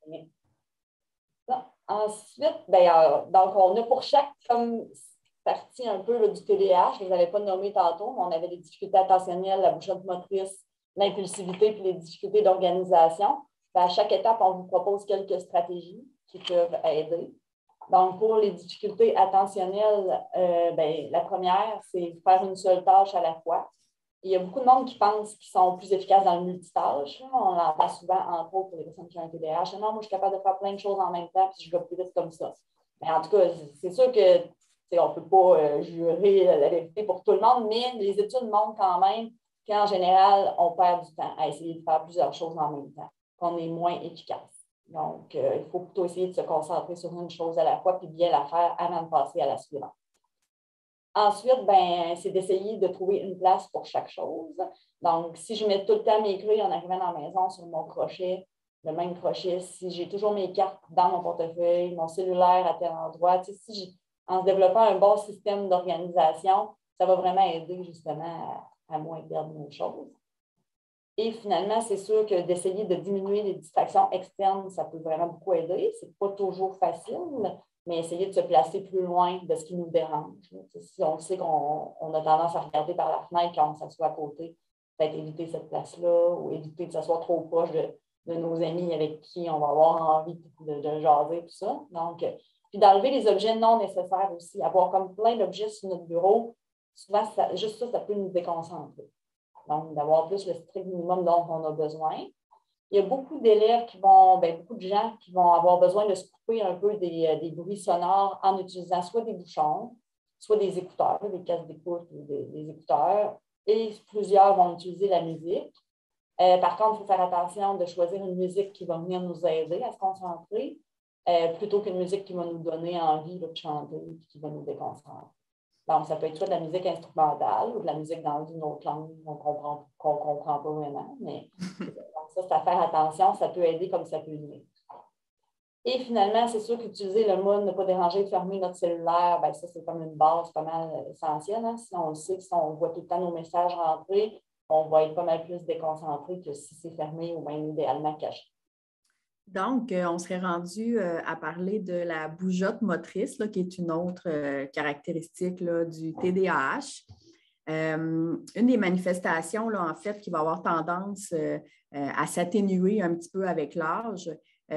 Ensuite, donc on a pour chaque comme partie un peu là, du TDAH, je ne les avais pas nommé tantôt, mais on avait les difficultés attentionnelles, la bougeotte motrice, l'impulsivité puis les difficultés d'organisation. À chaque étape, on vous propose quelques stratégies qui peuvent aider. Donc, pour les difficultés attentionnelles, la première, c'est faire une seule tâche à la fois. Il y a beaucoup de monde qui pense qu'ils sont plus efficaces dans le multitâche. On entend souvent, entre autres, pour les personnes qui ont un TDAH. Non, moi, je suis capable de faire plein de choses en même temps, puis je vais plus vite comme ça. Mais en tout cas, c'est sûr que on ne peut pas jurer la vérité pour tout le monde, mais les études montrent quand même qu'en général, on perd du temps à essayer de faire plusieurs choses en même temps, qu'on est moins efficace. Donc, il faut plutôt essayer de se concentrer sur une chose à la fois puis bien la faire avant de passer à la suivante. Ensuite, c'est d'essayer de trouver une place pour chaque chose. Donc, si je mets tout le temps mes clés en arrivant dans la maison sur mon crochet, le même crochet, si j'ai toujours mes cartes dans mon portefeuille, mon cellulaire à tel endroit, en se développant un bon système d'organisation, ça va vraiment aider justement à moins perdre nos choses. Et finalement, c'est sûr que d'essayer de diminuer les distractions externes, ça peut vraiment beaucoup aider. Ce n'est pas toujours facile, mais essayer de se placer plus loin de ce qui nous dérange. Si on sait qu'on a tendance à regarder par la fenêtre quand on s'assoit à côté, peut-être éviter cette place-là ou éviter de s'asseoir trop proche de nos amis avec qui on va avoir envie de jaser, tout ça. Donc, puis d'enlever les objets non nécessaires aussi. Avoir comme plein d'objets sur notre bureau, souvent, juste ça peut nous déconcentrer. Donc, d'avoir plus le strict minimum dont on a besoin. Il y a beaucoup d'élèves beaucoup de gens qui vont avoir besoin de se couper un peu des bruits sonores en utilisant soit des bouchons, soit des écouteurs, des casques d'écoute ou des écouteurs, et plusieurs vont utiliser la musique. Par contre, il faut faire attention de choisir une musique qui va venir nous aider à se concentrer, plutôt qu'une musique qui va nous donner envie de chanter et qui va nous déconcentrer. Donc, ça peut être soit de la musique instrumentale ou de la musique dans une autre langue qu'on ne comprend pas vraiment, mais donc ça, c'est à faire attention, ça peut aider comme ça peut nuire. Et finalement, c'est sûr qu'utiliser le mode ne pas déranger, de fermer notre cellulaire, ça, c'est comme une base pas mal essentielle. Hein? Si on le sait, si on voit tout le temps nos messages rentrer, on va être pas mal plus déconcentré que si c'est fermé ou même idéalement caché. Donc, on serait rendu à parler de la bougeotte motrice, là, qui est une autre caractéristique là, du TDAH. Une des manifestations, là, en fait, qui va avoir tendance à s'atténuer un petit peu avec l'âge,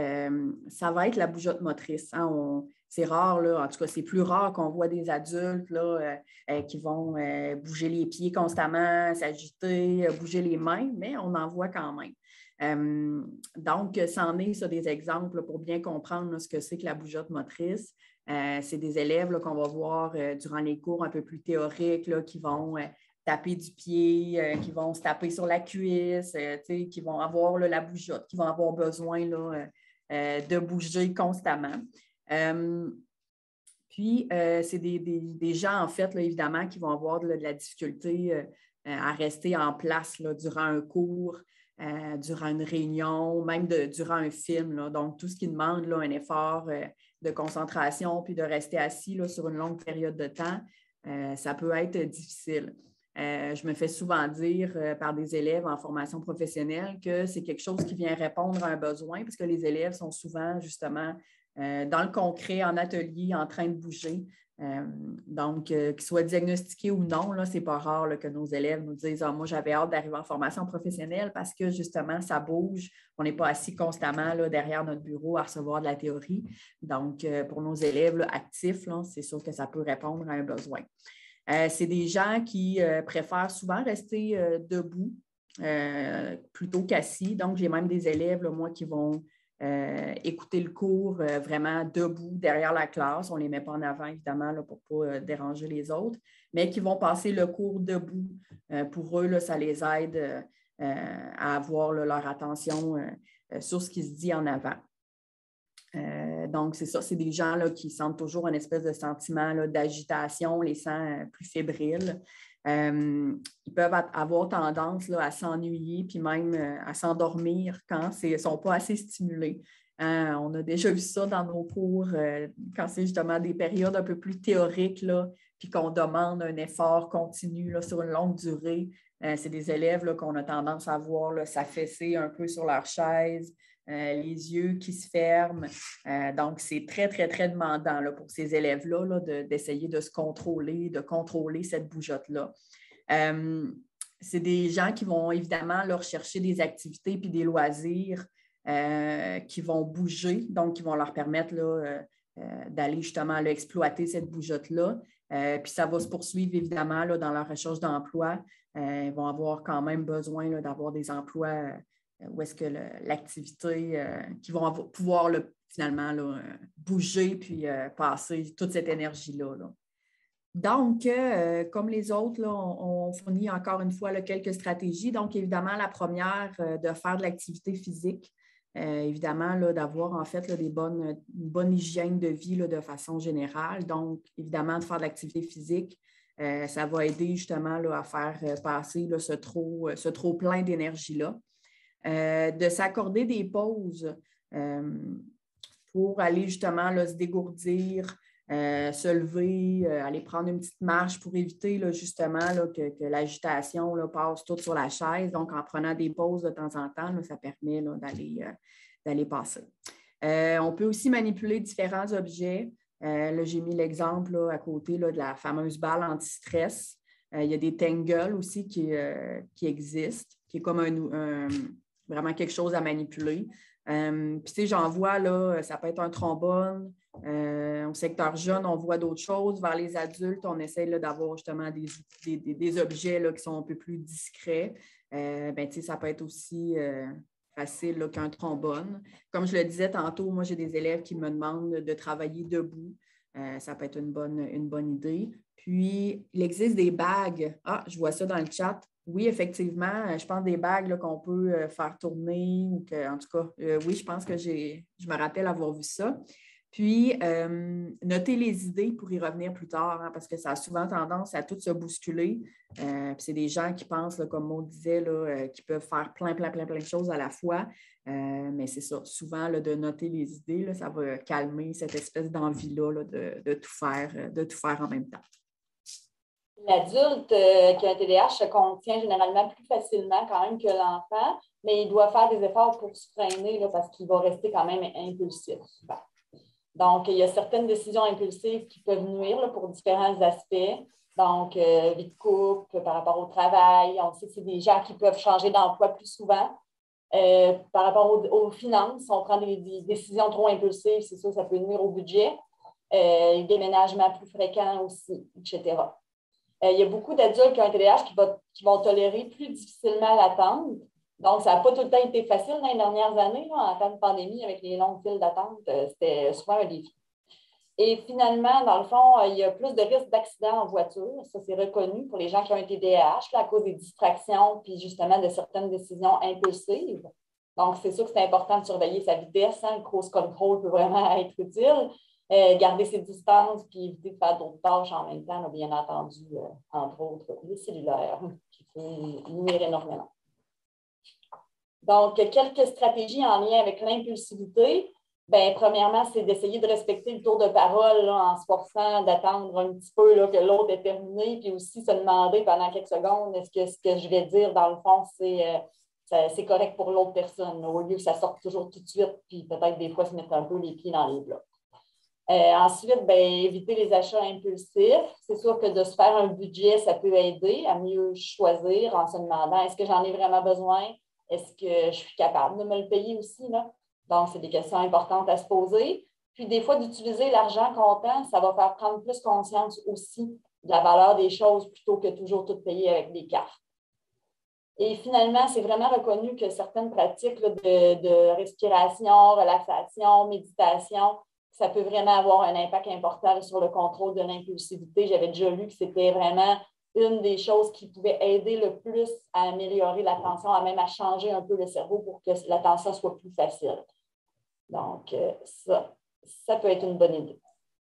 ça va être la bougeotte motrice. Hein? C'est rare, là, en tout cas, c'est plus rare qu'on voit des adultes là, qui vont bouger les pieds constamment, s'agiter, bouger les mains, mais on en voit quand même. Donc, c'en est ça, des exemples là, pour bien comprendre là, ce que c'est que la bougeotte motrice. C'est des élèves là, qu'on va voir durant les cours un peu plus théoriques là, qui vont taper du pied, qui vont se taper sur la cuisse, qui vont avoir là, la bougeotte, qui vont avoir besoin là, de bouger constamment. Puis, c'est des gens, en fait, là, évidemment, qui vont avoir de la difficulté à rester en place là, durant un cours, durant une réunion, même durant un film. Là. Donc, tout ce qui demande là, un effort de concentration puis de rester assis là, sur une longue période de temps, ça peut être difficile. Je me fais souvent dire par des élèves en formation professionnelle que c'est quelque chose qui vient répondre à un besoin parce que les élèves sont souvent justement dans le concret, en atelier, en train de bouger. Donc, qu'ils soient diagnostiqués ou non, ce n'est pas rare là, que nos élèves nous disent « Ah, moi, j'avais hâte d'arriver en formation professionnelle parce que justement, ça bouge. On n'est pas assis constamment là, derrière notre bureau à recevoir de la théorie. » Donc, pour nos élèves là, actifs, là, c'est sûr que ça peut répondre à un besoin. C'est des gens qui préfèrent souvent rester debout plutôt qu'assis. Donc, j'ai même des élèves, là, moi, qui vont écouter le cours vraiment debout derrière la classe. On ne les met pas en avant, évidemment, là, pour ne pas déranger les autres, mais qui vont passer le cours debout. Pour eux, là, ça les aide à avoir là, leur attention sur ce qui se dit en avant. Donc, c'est ça, c'est des gens là, qui sentent toujours une espèce de sentiment là, d'agitation, les sent plus fébriles. Ils peuvent avoir tendance là, à s'ennuyer puis même à s'endormir quand ils ne sont pas assez stimulés. On a déjà vu ça dans nos cours quand c'est justement des périodes un peu plus théoriques là, puis qu'on demande un effort continu là, sur une longue durée. C'est des élèves là, qu'on a tendance à voir là, s'affaisser un peu sur leur chaise, les yeux qui se ferment. Donc, c'est très, très, très demandant là, pour ces élèves-là là, d'essayer de se contrôler, de contrôler cette bougeotte-là. C'est des gens qui vont évidemment leur chercher des activités puis des loisirs qui vont bouger, donc qui vont leur permettre là, d'aller justement là, exploiter cette bougeotte-là. Puis ça va se poursuivre évidemment là, dans leur recherche d'emploi. Ils vont avoir quand même besoin là, d'avoir des emplois où est-ce que l'activité, qui vont pouvoir là, finalement là, bouger puis passer toute cette énergie-là. Là. Donc, comme les autres, là, on fournit encore une fois là, quelques stratégies. Donc, évidemment, la première, de faire de l'activité physique. Évidemment, là, d'avoir en fait là, une bonne hygiène de vie là, de façon générale. Donc, évidemment, de faire de l'activité physique, ça va aider justement là, à faire passer là, ce trop plein d'énergie-là. De s'accorder des pauses pour aller justement là, se dégourdir, se lever, aller prendre une petite marche pour éviter là, justement là, que l'agitation là, passe toute sur la chaise. Donc, en prenant des pauses de temps en temps, là, ça permet là, d'aller passer. On peut aussi manipuler différents objets. Là, j'ai mis l'exemple là, à côté là, de la fameuse balle anti-stress. Il y a des tangles aussi qui existent, qui est comme vraiment quelque chose à manipuler. Puis, tu sais, j'en vois, là, ça peut être un trombone. Au secteur jeune, on voit d'autres choses. Vers les adultes, on essaie là, d'avoir justement des objets là, qui sont un peu plus discrets. Ben, tu sais, ça peut être aussi facile là, qu'un trombone. Comme je le disais tantôt, moi, j'ai des élèves qui me demandent de travailler debout. Ça peut être une bonne idée. Puis, il existe des bagues. Ah, je vois ça dans le chat. Oui, effectivement, je pense des bagues là, qu'on peut faire tourner. Ou que, en tout cas, oui, je pense que je me rappelle avoir vu ça. Puis, noter les idées pour y revenir plus tard, hein, parce que ça a souvent tendance à tout se bousculer. Puis c'est des gens qui pensent, là, comme on disait, là, qui peuvent faire plein de choses à la fois. Mais c'est ça, souvent, là, de noter les idées, là, ça va calmer cette espèce d'envie-là là, de tout faire en même temps. L'adulte qui a un TDAH se contient généralement plus facilement quand même que l'enfant, mais il doit faire des efforts pour se freiner là, parce qu'il va rester quand même impulsif souvent. Donc, il y a certaines décisions impulsives qui peuvent nuire là, pour différents aspects. Donc, vie de couple, par rapport au travail. On sait que c'est des gens qui peuvent changer d'emploi plus souvent. Par rapport aux finances, on prend des décisions trop impulsives, c'est sûr, ça peut nuire au budget. Déménagements plus fréquents aussi, etc. Il y a beaucoup d'adultes qui ont un TDAH qui vont tolérer plus difficilement l'attente. Donc, ça n'a pas tout le temps été facile dans les dernières années. Là, en temps de pandémie, avec les longues files d'attente, c'était souvent un défi. Et finalement, dans le fond, il y a plus de risques d'accidents en voiture. Ça, c'est reconnu pour les gens qui ont un TDAH là, à cause des distractions puis justement de certaines décisions impulsives. Donc, c'est sûr que c'est important de surveiller sa vitesse. Hein. Le cruise control peut vraiment être utile. Garder ses distances puis éviter de faire d'autres tâches en même temps, là, bien entendu, entre autres, le cellulaire, qui peut nuire énormément. Donc, quelques stratégies en lien avec l'impulsivité. Bien, premièrement, c'est d'essayer de respecter le tour de parole là, en se forçant d'attendre un petit peu là, que l'autre ait terminé, puis aussi se demander pendant quelques secondes, est-ce que ce que je vais dire, dans le fond, c'est correct pour l'autre personne, là, au lieu que ça sorte toujours tout de suite, puis peut-être des fois se mettre un peu les pieds dans les plats. Ensuite, bien, éviter les achats impulsifs. C'est sûr que de se faire un budget, ça peut aider à mieux choisir en se demandant est-ce que j'en ai vraiment besoin? Est-ce que je suis capable de me le payer aussi? Là? Donc, c'est des questions importantes à se poser. Puis, des fois, d'utiliser l'argent comptant, ça va faire prendre plus conscience aussi de la valeur des choses plutôt que toujours tout payer avec des cartes. Et finalement, c'est vraiment reconnu que certaines pratiques là, de respiration, relaxation, méditation, ça peut vraiment avoir un impact important sur le contrôle de l'impulsivité. J'avais déjà lu que c'était vraiment une des choses qui pouvait aider le plus à améliorer l'attention, même à changer un peu le cerveau pour que l'attention soit plus facile. Donc, ça peut être une bonne idée.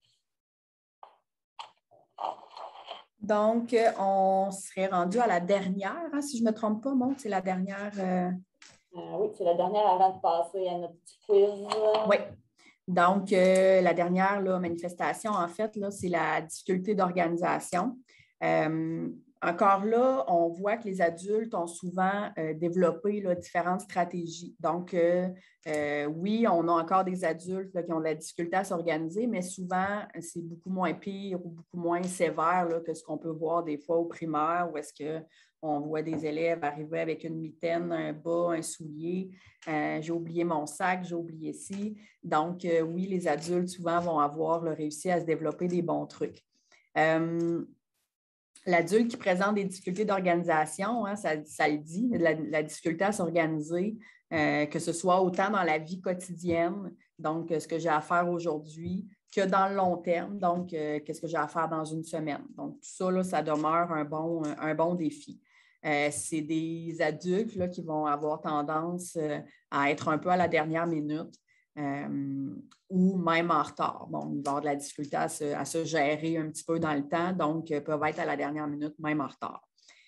Donc, on serait rendu à la dernière, hein, si je ne me trompe pas, Maud, c'est la dernière. Oui, c'est la dernière avant de passer à notre petit quiz. Oui. Donc, la dernière là, manifestation, en fait, là, c'est la difficulté d'organisation. En encore là, on voit que les adultes ont souvent développé là, différentes stratégies. Donc, oui, on a encore des adultes là, qui ont de la difficulté à s'organiser, mais souvent, c'est beaucoup moins pire ou beaucoup moins sévère là, que ce qu'on peut voir des fois au primaire, où est-ce qu'on voit des élèves arriver avec une mitaine, un bas, un soulier. J'ai oublié mon sac, j'ai oublié ci. Donc, oui, les adultes souvent vont avoir là, réussi à se développer des bons trucs. L'adulte qui présente des difficultés d'organisation, hein, ça le dit, la difficulté à s'organiser, que ce soit autant dans la vie quotidienne, donc ce que j'ai à faire aujourd'hui, que dans le long terme, donc qu'est-ce que j'ai à faire dans une semaine. Donc, tout ça, là, ça demeure un bon défi. C'est des adultes là, qui vont avoir tendance à être un peu à la dernière minute. Ou même en retard. Bon, ils vont avoir de la difficulté à se gérer un petit peu dans le temps, donc peuvent être à la dernière minute, même en retard.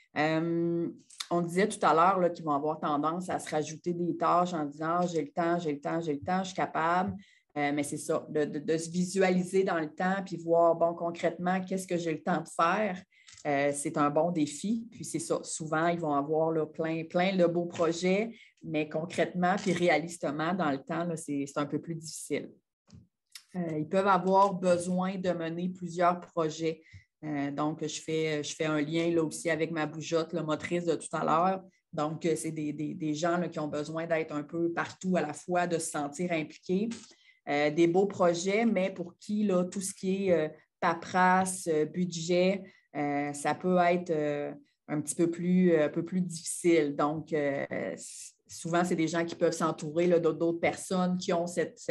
On disait tout à l'heure là, qu'ils vont avoir tendance à se rajouter des tâches en disant j'ai le temps, je suis capable. Mais c'est ça, de se visualiser dans le temps puis voir bon, concrètement qu'est-ce que j'ai le temps de faire. C'est un bon défi. Puis c'est ça, souvent, ils vont avoir là, plein de beaux projets, mais concrètement puis réalistement, dans le temps, là, c'est un peu plus difficile. Ils peuvent avoir besoin de mener plusieurs projets. Donc, je fais un lien là aussi avec ma bougeotte là, motrice de tout à l'heure. Donc, c'est des gens là, qui ont besoin d'être un peu partout à la fois, de se sentir impliqués. Des beaux projets, mais pour qui là, tout ce qui est paperasse, budget, ça peut être un peu plus difficile. Donc, souvent, c'est des gens qui peuvent s'entourer là, d'autres personnes qui ont cette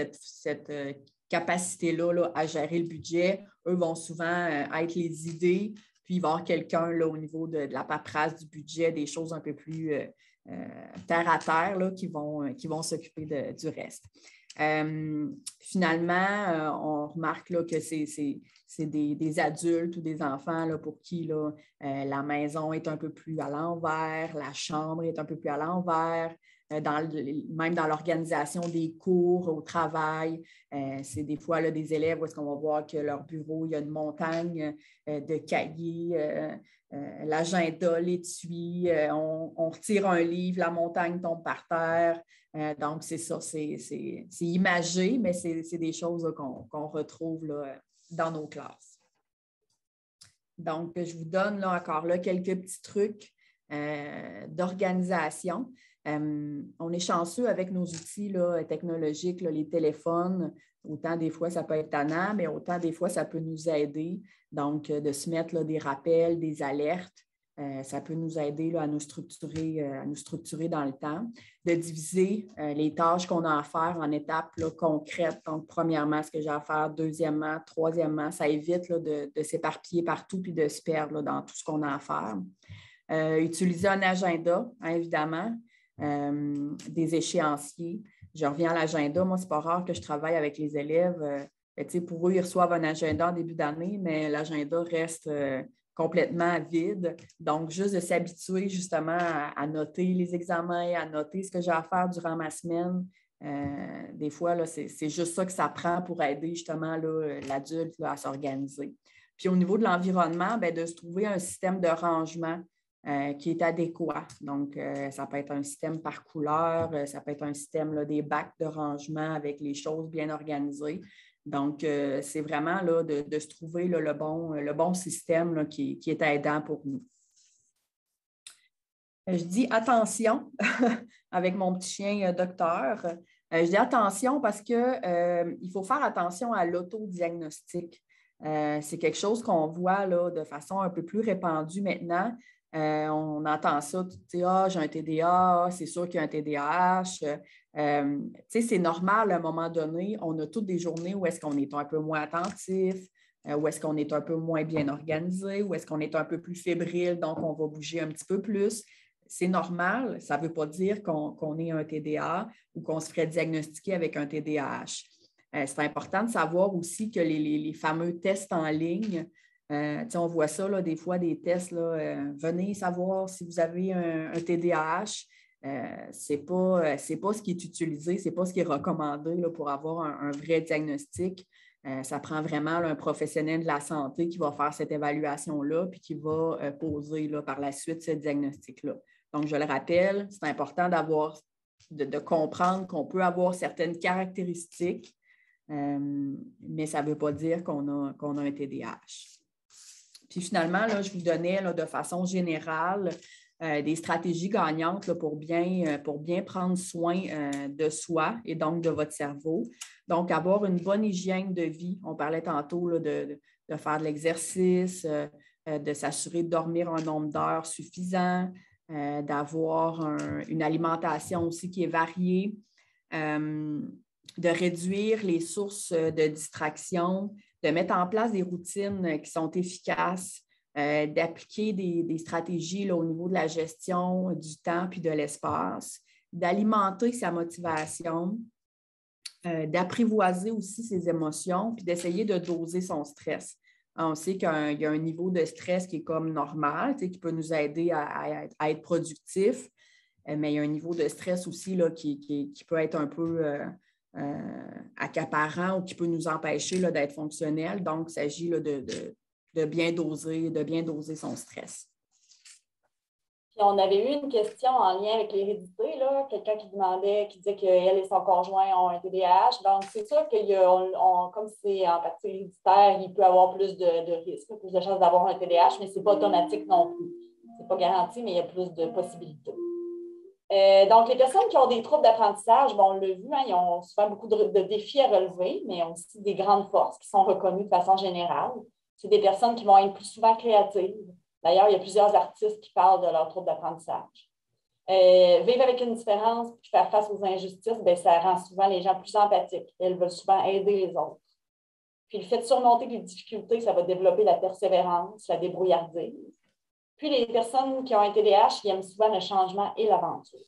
capacité-là là, à gérer le budget. Eux vont souvent être les idées, puis il va y avoir quelqu'un là, au niveau de la paperasse, du budget, des choses un peu plus terre à terre là, qui vont s'occuper du reste. Finalement, on remarque là, que c'est des adultes ou des enfants là, pour qui là, la maison est un peu plus à l'envers, la chambre est un peu plus à l'envers, même dans l'organisation des cours au travail. C'est des fois là, des élèves où est-ce qu'on va voir que leur bureau, il y a une montagne de cahiers, l'agenda, l'étui, on retire un livre, la montagne tombe par terre. Donc, c'est ça, c'est imagé, mais c'est des choses qu'on retrouve là, dans nos classes. Donc, je vous donne là, encore là, quelques petits trucs d'organisation. On est chanceux avec nos outils là, technologiques, là, les téléphones. Autant des fois, ça peut être tannant, mais autant des fois, ça peut nous aider. Donc, de se mettre là, des rappels, des alertes. Ça peut nous aider là, à nous structurer dans le temps, de diviser les tâches qu'on a à faire en étapes là, concrètes. Donc, premièrement, ce que j'ai à faire, deuxièmement, troisièmement, ça évite là, de s'éparpiller partout puis de se perdre là, dans tout ce qu'on a à faire. Utiliser un agenda, hein, évidemment, des échéanciers. Je reviens à l'agenda. Moi, ce n'est pas rare que je travaille avec les élèves. Pour eux, ils reçoivent un agenda en début d'année, mais l'agenda reste complètement vide. Donc, juste de s'habituer justement à noter les examens, à noter ce que j'ai à faire durant ma semaine. Des fois, là, c'est juste ça que ça prend pour aider justement l'adulte à s'organiser. Puis au niveau de l'environnement, bien, de se trouver un système de rangement qui est adéquat. Donc, ça peut être un système par couleur, ça peut être un système là, des bacs de rangement avec les choses bien organisées. Donc, c'est vraiment là, de se trouver là, le bon système là, qui est aidant pour nous. Je dis attention avec mon petit chien docteur. Je dis attention parce qu'il faut faire attention à l'autodiagnostic. C'est quelque chose qu'on voit là, de façon un peu plus répandue maintenant. On entend ça, tu sais, j'ai un TDA, c'est sûr qu'il y a un TDAH. C'est normal à un moment donné, on a toutes des journées où est-ce qu'on est un peu moins attentif, où est-ce qu'on est un peu moins bien organisé, où est-ce qu'on est un peu plus fébrile, donc on va bouger un petit peu plus. C'est normal, ça ne veut pas dire qu'on ait un TDA ou qu'on se ferait diagnostiquer avec un TDAH. C'est important de savoir aussi que les fameux tests en ligne, on voit ça, là, des fois, des tests, là, venez savoir si vous avez un TDAH. Ce n'est pas ce qui est utilisé, ce n'est pas ce qui est recommandé là, pour avoir un vrai diagnostic. Ça prend vraiment là, un professionnel de la santé qui va faire cette évaluation-là puis qui va poser là, par la suite ce diagnostic-là. Donc, je le rappelle, c'est important de comprendre qu'on peut avoir certaines caractéristiques, mais ça ne veut pas dire qu'on a un TDAH. Puis finalement, là, je vous donnais là, de façon générale des stratégies gagnantes là, pour bien prendre soin de soi et donc de votre cerveau. Donc, avoir une bonne hygiène de vie. On parlait tantôt là, de faire de l'exercice, de s'assurer de dormir un nombre d'heures suffisant, d'avoir une alimentation aussi qui est variée, de réduire les sources de distraction, de mettre en place des routines qui sont efficaces, d'appliquer des stratégies là, au niveau de la gestion du temps puis de l'espace, d'alimenter sa motivation, d'apprivoiser aussi ses émotions puis d'essayer de doser son stress. On sait qu'il y a un niveau de stress qui est comme normal, qui peut nous aider à être productif, mais il y a un niveau de stress aussi là, qui peut être un peu accaparant ou qui peut nous empêcher là, d'être fonctionnel. Donc, il s'agit là, de bien doser son stress. Puis on avait eu une question en lien avec l'hérédité, là, quelqu'un qui disait qu'elle et son conjoint ont un TDAH. Donc, c'est sûr comme c'est en partie héréditaire, il peut avoir plus de risques, plus de chances d'avoir un TDAH, mais ce n'est pas automatique non plus. Ce n'est pas garanti, mais il y a plus de possibilités. Donc, les personnes qui ont des troubles d'apprentissage, on l'a vu, ils ont souvent beaucoup de défis à relever, mais aussi des grandes forces qui sont reconnues de façon générale. C'est des personnes qui vont être plus souvent créatives. D'ailleurs, il y a plusieurs artistes qui parlent de leur trouble d'apprentissage. Vivre avec une différence et faire face aux injustices, ça rend souvent les gens plus empathiques. Elles veulent souvent aider les autres. Puis le fait de surmonter les difficultés, ça va développer la persévérance, la débrouillardise. Puis les personnes qui ont un TDAH, ils aiment souvent le changement et l'aventure.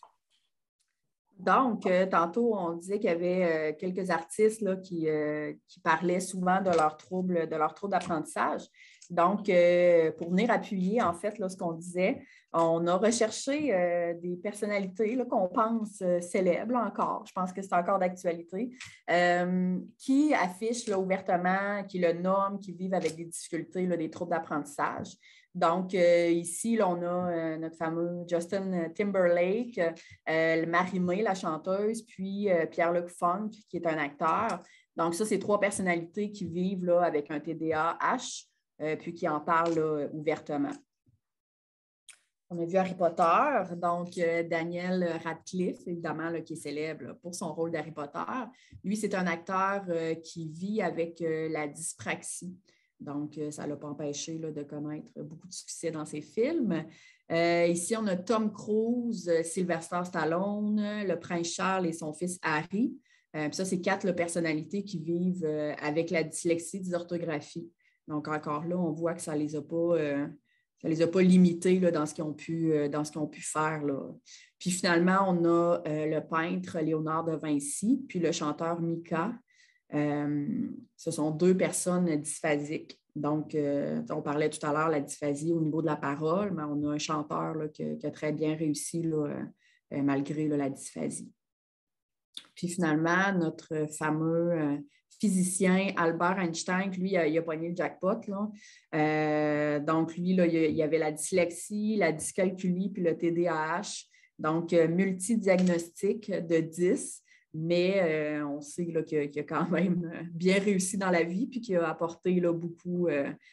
Donc, tantôt, on disait qu'il y avait quelques artistes là, qui parlaient souvent de leur trouble d'apprentissage. Donc, pour venir appuyer, en fait, là, ce qu'on disait, on a recherché des personnalités là, qu'on pense célèbres là, encore, je pense que c'est encore d'actualité, qui affichent là, ouvertement, qui le nomment, qui vivent avec des difficultés, là, des troubles d'apprentissage. Donc, ici, là, on a notre fameux Justin Timberlake, Marie-Mé, la chanteuse, puis Pierre-Luc Funk, qui est un acteur. Donc, ça, c'est 3 personnalités qui vivent là, avec un TDAH, puis qui en parlent là, ouvertement. On a vu Harry Potter, donc Daniel Radcliffe, évidemment, là, qui est célèbre là, pour son rôle d'Harry Potter. Lui, c'est un acteur qui vit avec la dyspraxie. Donc, ça ne l'a pas empêché là, de connaître beaucoup de succès dans ses films. Ici, on a Tom Cruise, Sylvester Stallone, le prince Charles et son fils Harry. Ça, c'est 4 là, personnalités qui vivent avec la dyslexie, dysorthographie. Donc, encore là, on voit que ça ne les a pas limités là, dans ce qu'ils ont pu faire. Là. Puis finalement, on a le peintre Léonard de Vinci, puis le chanteur Mika. Ce sont 2 personnes dysphasiques. Donc, on parlait tout à l'heure de la dysphasie au niveau de la parole, mais on a un chanteur là, qui a très bien réussi là, malgré là, la dysphasie. Puis finalement, notre fameux physicien Albert Einstein, lui, il a pogné le jackpot. Là. Donc, lui, là, il y avait la dyslexie, la dyscalculie, puis le TDAH. Donc, multidiagnostic de 10. Mais on sait là, qu'il a quand même bien réussi dans la vie puis qu'il a apporté là, beaucoup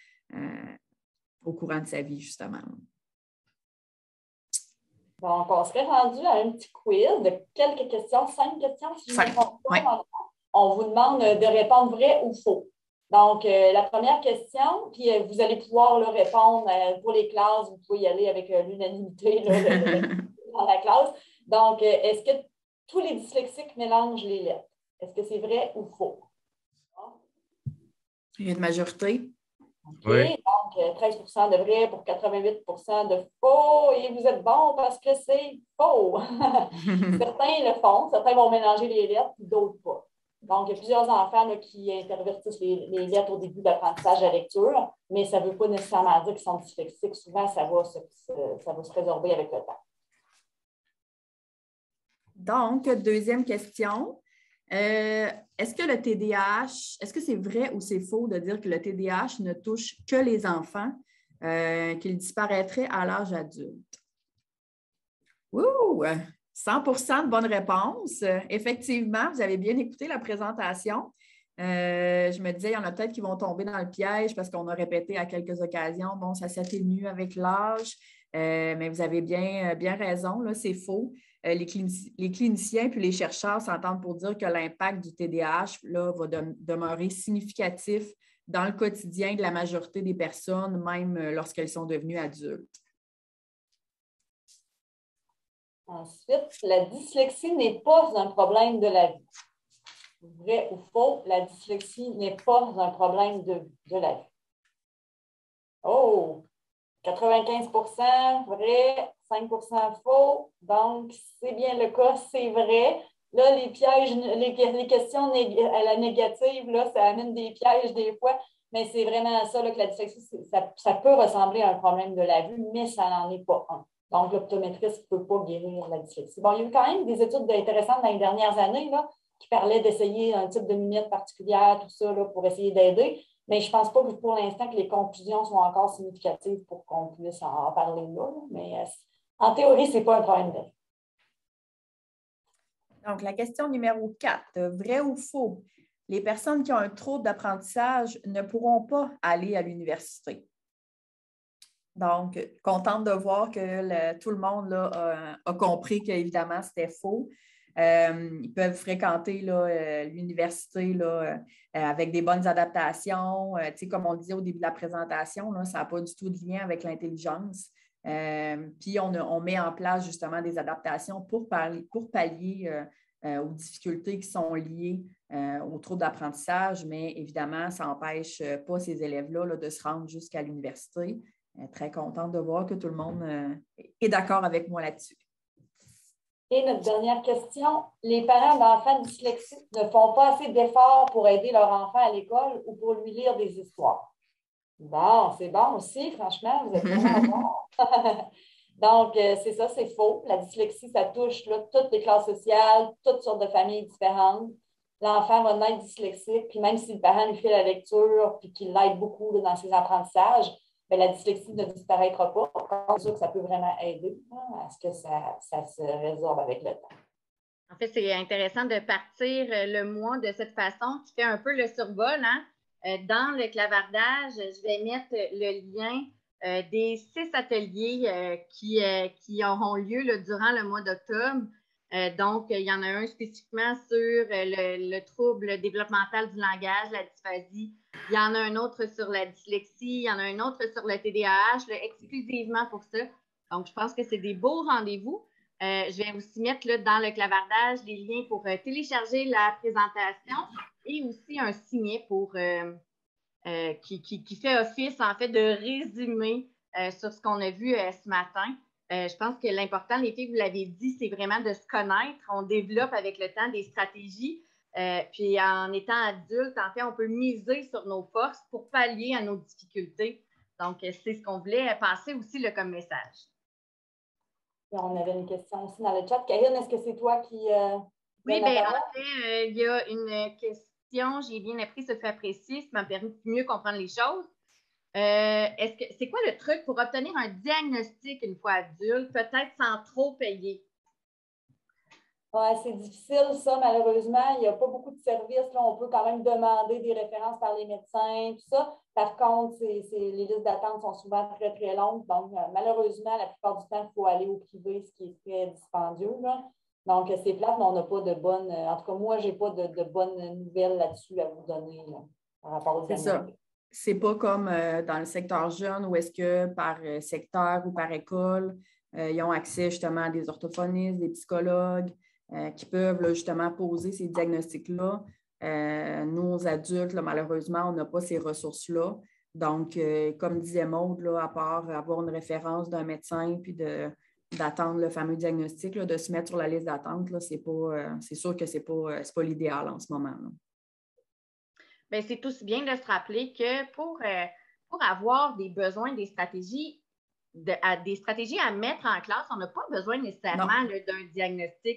au courant de sa vie, justement. Donc, on serait rendu à un petit quiz de quelques questions, 5 questions. Si je me trompe pas, ouais. On vous demande de répondre vrai ou faux. Donc, la première question, puis vous allez pouvoir là, répondre pour les classes, vous pouvez y aller avec l'unanimité dans la classe. Donc, est-ce que tous les dyslexiques mélangent les lettres? Est-ce que c'est vrai ou faux? Il y a une majorité. OK, oui. Donc 13 de vrai pour 88 de faux. Et vous êtes bon parce que c'est faux. Certains le font, certains vont mélanger les lettres, d'autres pas. Donc, il y a plusieurs enfants là, qui intervertissent les lettres au début d'apprentissage de la lecture, mais ça ne veut pas nécessairement dire qu'ils sont dyslexiques. Souvent, ça va se résorber avec le temps. Donc, deuxième question. Est-ce que le TDAH, est-ce que c'est vrai ou c'est faux de dire que le TDAH ne touche que les enfants, qu'il disparaîtrait à l'âge adulte? Ouh! 100% de bonnes réponses. Effectivement, vous avez bien écouté la présentation. Je me disais, il y en a peut-être qui vont tomber dans le piège parce qu'on a répété à quelques occasions, bon, ça s'atténue avec l'âge, mais vous avez bien raison, là, c'est faux. Les cliniciens puis les chercheurs s'entendent pour dire que l'impact du TDAH là, va demeurer significatif dans le quotidien de la majorité des personnes, même lorsqu'elles sont devenues adultes. Ensuite, la dyslexie n'est pas un problème de la vie. Vrai ou faux, la dyslexie n'est pas un problème de la vie. Oh, 95% vrai, 5% faux. Donc, c'est bien le cas, c'est vrai. Là, les pièges, les questions à la négative, là, ça amène des pièges des fois, mais c'est vraiment ça, là, que la dyslexie, ça peut ressembler à un problème de la vue, mais ça n'en est pas un. Donc, l'optométriste ne peut pas guérir la dyslexie. Bon, il y a eu quand même des études intéressantes dans les dernières années là, qui parlaient d'essayer un type de lunette particulière, tout ça, là, pour essayer d'aider. Mais je ne pense pas que pour l'instant que les conclusions sont encore significatives pour qu'on puisse en parler là. Mais en théorie, ce n'est pas un problème de vie. Donc, la question numéro 4, vrai ou faux? Les personnes qui ont un trouble d'apprentissage ne pourront pas aller à l'université. Donc, contente de voir que tout le monde là, a compris qu'évidemment, c'était faux. Ils peuvent fréquenter l'université avec des bonnes adaptations. Comme on le disait au début de la présentation, là, ça n'a pas du tout de lien avec l'intelligence. Puis, on met en place justement des adaptations pour pallier aux difficultés qui sont liées aux troubles d'apprentissage, mais évidemment, ça n'empêche pas ces élèves-là là, de se rendre jusqu'à l'université. Très contente de voir que tout le monde est d'accord avec moi là-dessus. Et notre dernière question, les parents d'enfants dyslexiques ne font pas assez d'efforts pour aider leur enfant à l'école ou pour lui lire des histoires. Bon, c'est bon aussi, franchement, vous êtes vraiment bon. Donc, c'est ça, c'est faux. La dyslexie, ça touche là, toutes les classes sociales, toutes sortes de familles différentes. L'enfant va naître dyslexique, puis même si le parent lui fait la lecture puis qu'il l'aide beaucoup là, dans ses apprentissages, bien, la dyslexie ne disparaîtra pas. C'est sûr que ça peut vraiment aider à ce que ça se résorbe avec le temps. En fait, c'est intéressant de partir le mois de cette façon qui fait un peu le survol. Hein? Dans le clavardage, je vais mettre le lien des 6 ateliers qui auront lieu là, durant le mois d'octobre. Donc, il y en a un spécifiquement sur le trouble développemental du langage, la dysphasie. Il y en a un autre sur la dyslexie. Il y en a un autre sur le TDAH, là, exclusivement pour ça. Donc, je pense que c'est des beaux rendez-vous. Je vais aussi mettre là, dans le clavardage les liens pour télécharger la présentation et aussi un signet pour, qui fait office en fait de résumé sur ce qu'on a vu ce matin. Je pense que l'important, les filles, vous l'avez dit, c'est vraiment de se connaître. On développe avec le temps des stratégies. Puis en étant adulte, en fait, on peut miser sur nos forces pour pallier à nos difficultés. Donc, c'est ce qu'on voulait passer aussi là, comme message. On avait une question aussi dans le chat. Karine, est-ce que c'est toi qui... Oui, bien, en fait, il y a une question, j'ai bien appris, se fait apprécier, ça m'a permis de mieux comprendre les choses. C'est quoi le truc pour obtenir un diagnostic une fois adulte, peut-être sans trop payer? Oui, c'est difficile, ça, malheureusement. Il n'y a pas beaucoup de services. Là. On peut quand même demander des références par les médecins, tout ça. Par contre, les listes d'attente sont souvent très, très longues. Donc, malheureusement, la plupart du temps, il faut aller au privé, ce qui est très dispendieux. Là. Donc, c'est plate, mais on n'a pas de bonnes... En tout cas, moi, je n'ai pas de bonnes nouvelles là-dessus à vous donner là, par rapport aux C'est ça. C'est pas comme dans le secteur jeune où est-ce que par secteur ou par école, ils ont accès justement à des orthophonistes, des psychologues qui peuvent là, justement poser ces diagnostics-là. Nous, adultes, là, malheureusement, on n'a pas ces ressources-là. Donc, comme disait Maude, là, à part avoir une référence d'un médecin puis d'attendre le fameux diagnostic, là, de se mettre sur la liste d'attente, c'est sûr que ce n'est pas l'idéal en ce moment. Là. Bien, c'est aussi bien de se rappeler que pour avoir des besoins, des stratégies à mettre en classe, on n'a pas besoin nécessairement là, d'un diagnostic.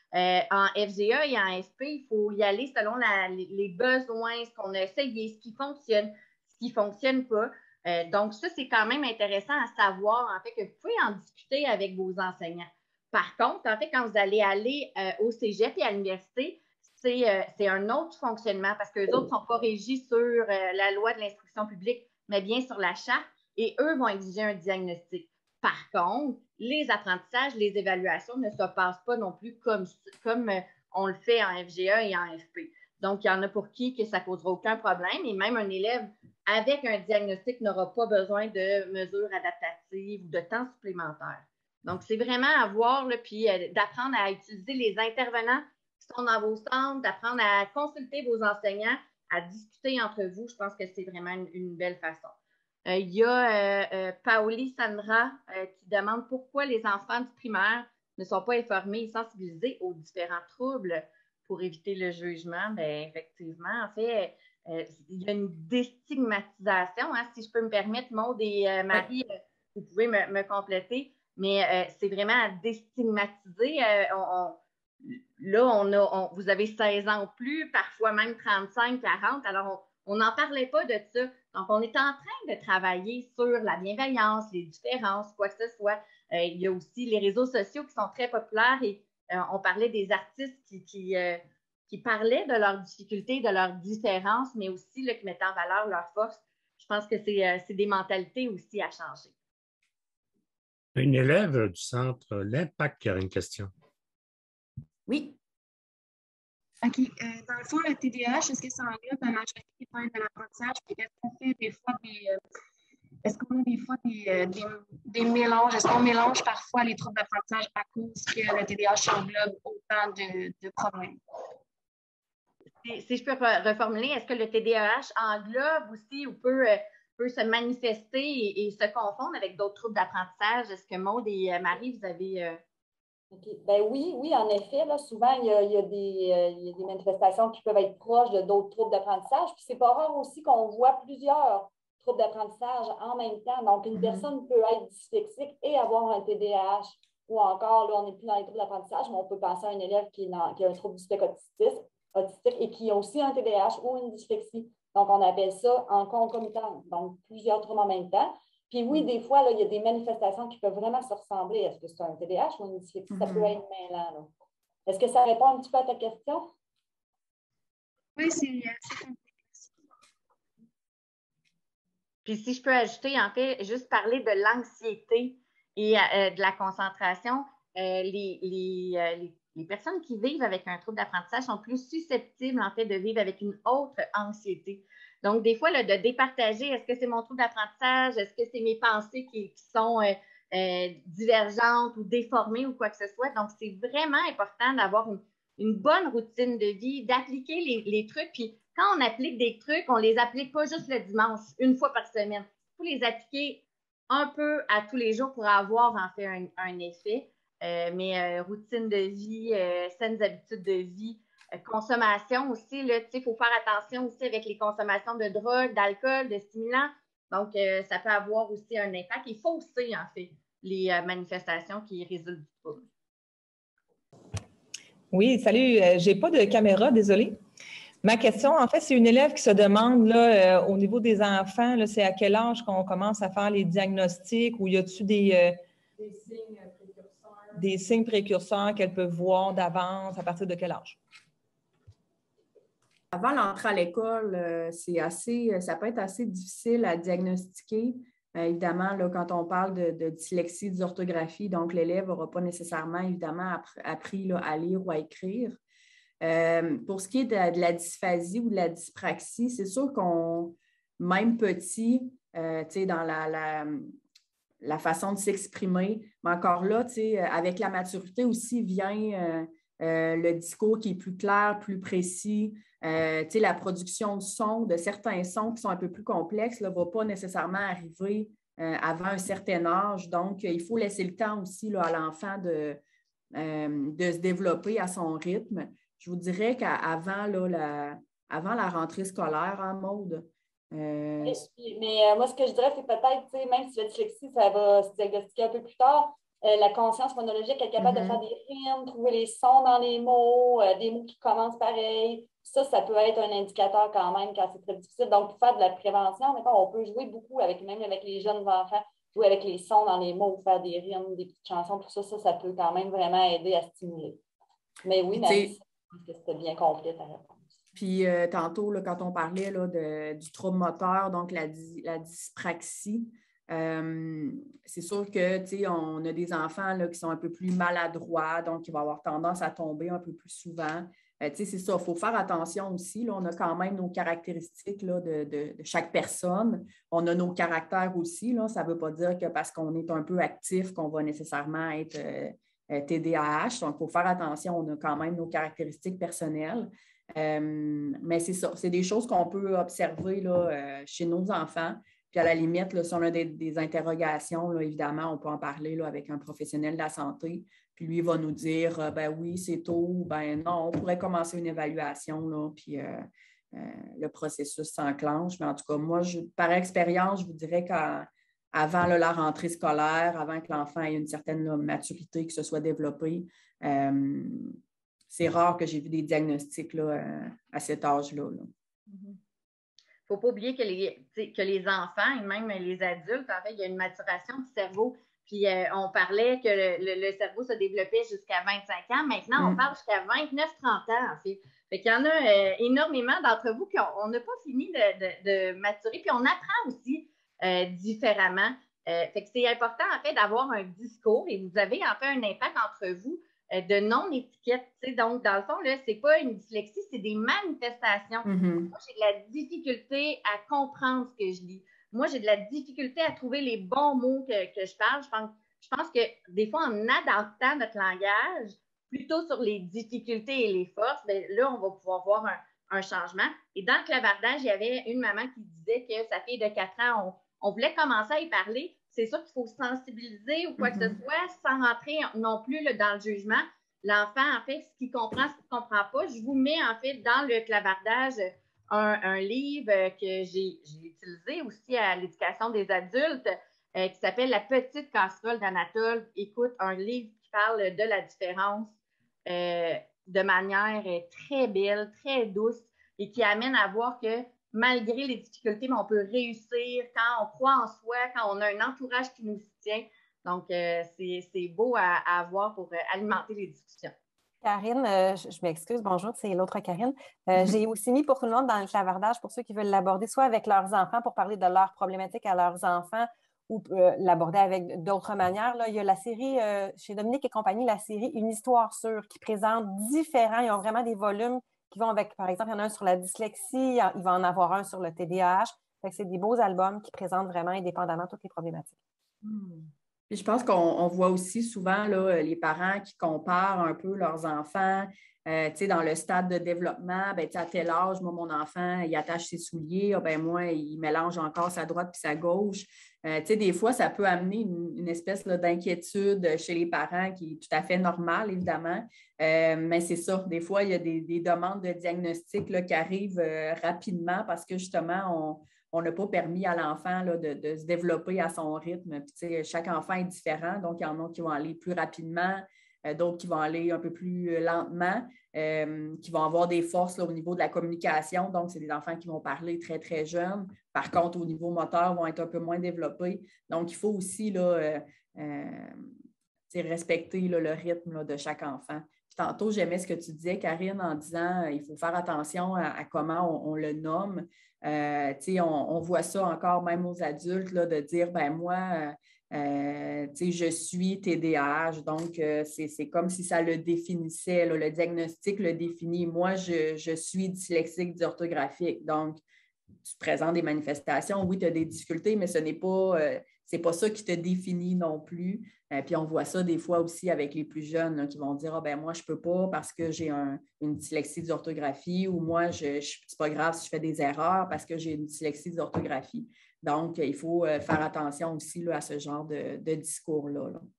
En FGA et en FP, il faut y aller selon les besoins, ce qu'on a essayé, ce qui fonctionne pas. Donc, ça, c'est quand même intéressant à savoir, en fait, que vous pouvez en discuter avec vos enseignants. Par contre, en fait, quand vous allez aller au cégep et à l'université, c'est un autre fonctionnement parce qu'eux autres ne sont pas régis sur la loi de l'instruction publique, mais bien sur la charte, et eux vont exiger un diagnostic. Par contre, les apprentissages, les évaluations ne se passent pas non plus comme on le fait en FGA et en FP. Donc, il y en a pour qui que ça ne causera aucun problème, et même un élève avec un diagnostic n'aura pas besoin de mesures adaptatives ou de temps supplémentaire. Donc, c'est vraiment à voir, là, puis d'apprendre à utiliser les intervenants qui sont dans vos centres, d'apprendre à consulter vos enseignants, à discuter entre vous. Je pense que c'est vraiment une belle façon. Il y a Paoli Sandra qui demande pourquoi les enfants du primaire ne sont pas informés et sensibilisés aux différents troubles pour éviter le jugement. Bien, effectivement, en fait, il y a une déstigmatisation, hein, si je peux me permettre, Maud et Marie, vous pouvez me compléter, mais c'est vraiment à déstigmatiser. Là, vous avez 16 ans ou plus, parfois même 35, 40, alors on n'en parlait pas de ça. Donc, on est en train de travailler sur la bienveillance, les différences, quoi que ce soit. Il y a aussi les réseaux sociaux qui sont très populaires et on parlait des artistes qui parlaient de leurs difficultés, de leurs différences, mais aussi là, qui mettaient en valeur leurs forces. Je pense que c'est des mentalités aussi à changer. Une élève du centre L'Impact qui a une question. Oui. OK. Dans le fond, le TDAH, est-ce que ça englobe la majorité des problèmes de l'apprentissage? Puis est-ce qu'on fait des fois est-ce qu'on a des fois des mélanges? Est-ce qu'on mélange parfois les troubles d'apprentissage à cause que le TDAH englobe autant de problèmes? Si je peux reformuler, est-ce que le TDAH englobe aussi ou peut se manifester et se confondre avec d'autres troubles d'apprentissage? Est-ce que Maud et Marie, vous avez... Okay. Ben oui, en effet. Là, souvent, il y a des manifestations qui peuvent être proches de d'autres troubles d'apprentissage. Puis c'est pas rare aussi qu'on voit plusieurs troubles d'apprentissage en même temps. Donc, une personne peut être dyslexique et avoir un TDAH. Ou encore, là, on n'est plus dans les troubles d'apprentissage, mais on peut penser à un élève qui a un trouble du spectre autistique et qui a aussi un TDAH ou une dyslexie. Donc, on appelle ça en concomitance. Donc, plusieurs troubles en même temps. Puis oui, des fois, là, il y a des manifestations qui peuvent vraiment se ressembler. Est-ce que c'est un TDAH ou une dyslexie? Ça peut être mêlant. Là. Est-ce que ça répond un petit peu à ta question? Oui, c'est complexe. Puis si je peux ajouter, en fait, juste parler de l'anxiété et de la concentration, les personnes qui vivent avec un trouble d'apprentissage sont plus susceptibles, en fait, de vivre avec une autre anxiété. Donc, des fois, là, de départager, est-ce que c'est mon trouble d'apprentissage? Est-ce que c'est mes pensées qui sont divergentes ou déformées ou quoi que ce soit? Donc, c'est vraiment important d'avoir une bonne routine de vie, d'appliquer les trucs. Puis, quand on applique des trucs, on ne les applique pas juste le dimanche, une fois par semaine. Il faut les appliquer un peu à tous les jours pour avoir, en fait, un effet. Mais routine de vie, saines habitudes de vie, consommation aussi, il faut faire attention aussi avec les consommations de drogue, d'alcool, de stimulants. Donc, ça peut avoir aussi un impact et fausser, en fait, les manifestations qui résultent du trouble. Oui, salut. J'ai pas de caméra, désolée. Ma question, en fait, c'est une élève qui se demande, là, au niveau des enfants, là, c'est à quel âge qu'on commence à faire les diagnostics ou y a-t-il des signes précurseurs qu'elle peut voir d'avance, à partir de quel âge? Avant l'entrée à l'école, ça peut être assez difficile à diagnostiquer. Évidemment, là, quand on parle de dyslexie, d'orthographie, donc l'élève n'aura pas nécessairement, évidemment, appris là, à lire ou à écrire. Pour ce qui est de la dysphasie ou de la dyspraxie, c'est sûr qu'on, même petit, dans la façon de s'exprimer, mais encore là, avec la maturité aussi vient le discours qui est plus clair, plus précis. La production de sons, de certains sons qui sont un peu plus complexes, ne va pas nécessairement arriver avant un certain âge. Donc, il faut laisser le temps aussi là, à l'enfant de se développer à son rythme. Je vous dirais qu'avant la rentrée scolaire, hein, Maude. Mais moi, ce que je dirais, c'est peut-être, même si la dyslexie, ça va se diagnostiquer un peu plus tard, la conscience phonologique, être capable de faire des rimes, trouver les sons dans les mots, des mots qui commencent pareil. Ça peut être un indicateur quand même quand c'est très difficile. Donc, pour faire de la prévention, maintenant, on peut jouer beaucoup même avec les jeunes enfants, jouer avec les sons dans les mots, faire des rimes, des petites chansons, tout ça, ça peut quand même vraiment aider à stimuler. Mais oui, Marie, je pense que c'était bien complet ta réponse. Puis tantôt, là, quand on parlait là, du trouble moteur, donc la dyspraxie, c'est sûr que on a des enfants là, qui sont un peu plus maladroits, donc qui vont avoir tendance à tomber un peu plus souvent. C'est ça, il faut faire attention aussi. Là, on a quand même nos caractéristiques là, de chaque personne. On a nos caractères aussi. Là. Ça ne veut pas dire que parce qu'on est un peu actif qu'on va nécessairement être TDAH. Donc, il faut faire attention. On a quand même nos caractéristiques personnelles. Mais c'est ça, c'est des choses qu'on peut observer là, chez nos enfants. Puis à la limite, là, si on a des interrogations, là, évidemment, on peut en parler là, avec un professionnel de la santé. Puis lui, il va nous dire, ben oui, c'est tôt, ou ben non, on pourrait commencer une évaluation, là, puis le processus s'enclenche. Mais en tout cas, moi, par expérience, je vous dirais qu'avant la rentrée scolaire, avant que l'enfant ait une certaine là, maturité qui se soit développée, c'est rare que j'ai vu des diagnostics là, à cet âge-là. Il ne faut pas oublier que les enfants et même les adultes, en fait, il y a une maturation du cerveau. Puis on parlait que le cerveau se développait jusqu'à 25 ans. Maintenant, on parle jusqu'à 29-30 ans, en fait. Fait qu'il y en a énormément d'entre vous qu'on n'a pas fini de maturer. Puis on apprend aussi différemment. Fait que c'est important, en fait, d'avoir un discours et vous avez, en fait, un impact entre vous de non-étiquette. Donc, dans le fond, là, c'est pas une dyslexie, c'est des manifestations. Moi, j'ai de la difficulté à comprendre ce que je lis. Moi, j'ai de la difficulté à trouver les bons mots que je parle. Je pense que des fois, en adaptant notre langage plutôt sur les difficultés et les forces, bien, là, on va pouvoir voir un changement. Et dans le clavardage, il y avait une maman qui disait que sa fille de 4 ans, on voulait commencer à y parler. C'est sûr qu'il faut sensibiliser ou quoi que ce soit sans rentrer non plus là, dans le jugement. L'enfant, en fait, ce qu'il comprend, ce qu'il ne comprend pas. Je vous mets, en fait, dans le clavardage un livre que j'ai utilisé aussi à l'éducation des adultes qui s'appelle La petite casserole d'Anatole. Écoute, un livre qui parle de la différence de manière très belle, très douce et qui amène à voir que malgré les difficultés, on peut réussir quand on croit en soi, quand on a un entourage qui nous soutient. Donc, c'est beau à voir pour alimenter les discussions. Karine, je m'excuse, bonjour, c'est l'autre Karine. J'ai aussi mis pour tout le monde dans le clavardage pour ceux qui veulent l'aborder, soit avec leurs enfants pour parler de leurs problématiques à leurs enfants ou l'aborder avec d'autres manières. Là, il y a la série, chez Dominique et compagnie, la série Une histoire sûre qui présente différents, ils ont vraiment des volumes qui vont avec, par exemple, il y en a un sur la dyslexie, il va en avoir un sur le TDAH. C'est des beaux albums qui présentent vraiment indépendamment toutes les problématiques. Puis je pense qu'on voit aussi souvent là, les parents qui comparent un peu leurs enfants. Dans le stade de développement, à tel âge, moi, mon enfant, il attache ses souliers, moi, il mélange encore sa droite puis sa gauche. Des fois, ça peut amener une espèce là, d'inquiétude chez les parents qui est tout à fait normale, évidemment. Mais c'est ça, des fois, il y a des demandes de diagnostic là, qui arrivent rapidement parce que justement, on n'a pas permis à l'enfant là, de se développer à son rythme. Puis, chaque enfant est différent, donc il y en a qui vont aller plus rapidement, d'autres qui vont aller un peu plus lentement, qui vont avoir des forces là, au niveau de la communication. Donc, c'est des enfants qui vont parler très, très jeunes. Par contre, au niveau moteur, vont être un peu moins développés. Donc, il faut aussi là, respecter là, le rythme là, de chaque enfant. Puis, tantôt, j'aimais ce que tu disais, Karine, en disant qu'il faut faire attention à comment on le nomme. On voit ça encore même aux adultes là, de dire, moi, je suis TDAH, donc c'est comme si ça le définissait, là, le diagnostic le définit. Moi, je suis dyslexique dysorthographique, donc tu présentes des manifestations, oui, tu as des difficultés, mais ce n'est pas, c'est pas ça qui te définit non plus. Puis on voit ça des fois aussi avec les plus jeunes là, qui vont dire moi, je ne peux pas parce que j'ai une dyslexie d'orthographie ou moi, c'est pas grave si je fais des erreurs parce que j'ai une dyslexie d'orthographie. Donc, il faut faire attention aussi là, à ce genre de discours-là. Là.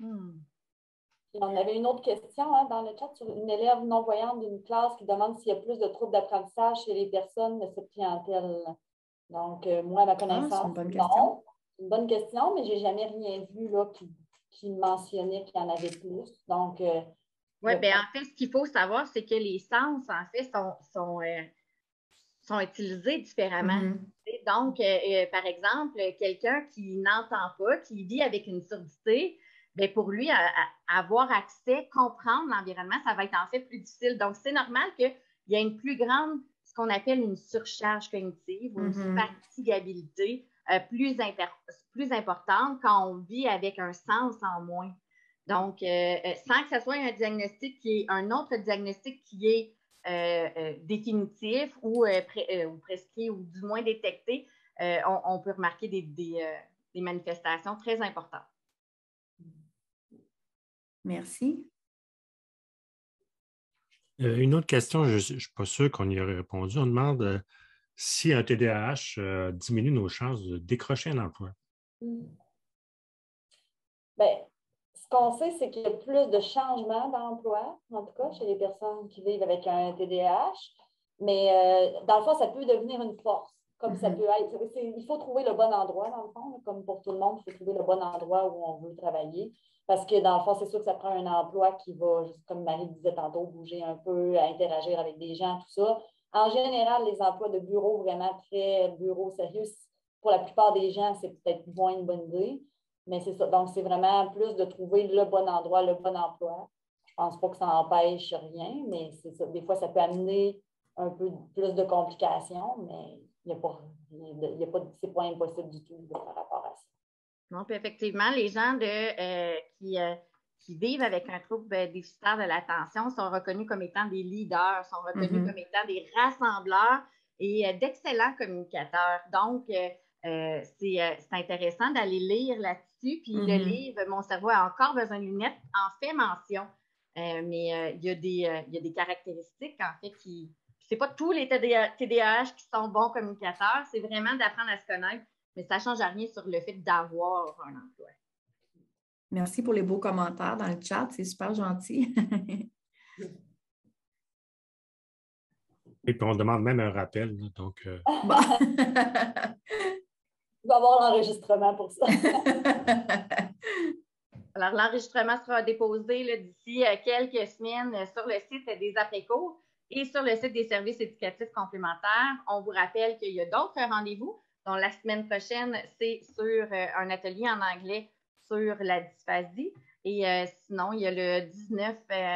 On avait une autre question dans le chat sur une élève non-voyante d'une classe qui demande s'il y a plus de troubles d'apprentissage chez les personnes de cette clientèle. Donc, moi, à ma connaissance, c'est une bonne question. Non. C'est une bonne question, mais je n'ai jamais rien vu là, qui qui mentionnait qu'il y en avait plus. Donc, oui, bien, en fait, ce qu'il faut savoir, c'est que les sens, en fait, sont utilisés différemment. Donc, par exemple, quelqu'un qui n'entend pas, qui vit avec une surdité, bien, pour lui, avoir accès, comprendre l'environnement, ça va être en fait plus difficile. Donc, c'est normal qu'il y ait une plus grande, ce qu'on appelle une surcharge cognitive ou une fatigabilité plus importante quand on vit avec un sens en moins. Donc, sans que ce soit un diagnostic qui est un autre diagnostic qui est définitif ou prescrit ou du moins détecté, on peut remarquer des manifestations très importantes. Merci. Une autre question, je ne suis pas sûr qu'on y aurait répondu. On demande si un TDAH diminue nos chances de décrocher un emploi. Bien, ce qu'on sait, c'est qu'il y a plus de changements d'emploi, en tout cas chez les personnes qui vivent avec un TDAH. Mais dans le fond, ça peut devenir une force. Comme ça peut être. Il faut trouver le bon endroit, dans le fond. Comme pour tout le monde, il faut trouver le bon endroit où on veut travailler. Parce que dans le fond, c'est sûr que ça prend un emploi qui va, comme Marie disait tantôt, bouger un peu, interagir avec des gens, tout ça. En général, les emplois de bureau, vraiment très bureau sérieux, pour la plupart des gens, c'est peut-être moins une bonne idée. Mais c'est ça. Donc, c'est vraiment plus de trouver le bon endroit, le bon emploi. Je ne pense pas que ça n'empêche rien, mais c'est ça. Des fois, ça peut amener un peu plus de complications, mais c'est pas impossible du tout par rapport à ça. Non, puis effectivement, les gens qui vivent avec un trouble déficitaire de l'attention sont reconnus comme étant des leaders, sont reconnus comme étant des rassembleurs et d'excellents communicateurs. Donc, c'est intéressant d'aller lire là-dessus. Puis le livre « Mon cerveau a encore besoin de lunettes » en fait mention. Mais il y a des caractéristiques, en fait, qui... C'est pas tous les TDAH qui sont bons communicateurs, c'est vraiment d'apprendre à se connaître, mais ça ne change rien sur le fait d'avoir un emploi. Merci pour les beaux commentaires dans le chat, c'est super gentil. Et puis, on demande même un rappel. Donc, Il va y avoir l'enregistrement pour ça. Alors, l'enregistrement sera déposé d'ici quelques semaines sur le site des après-cours et sur le site des services éducatifs complémentaires. On vous rappelle qu'il y a d'autres rendez-vous. Donc, la semaine prochaine, c'est sur un atelier en anglais sur la dysphasie. Et sinon, il y a le 19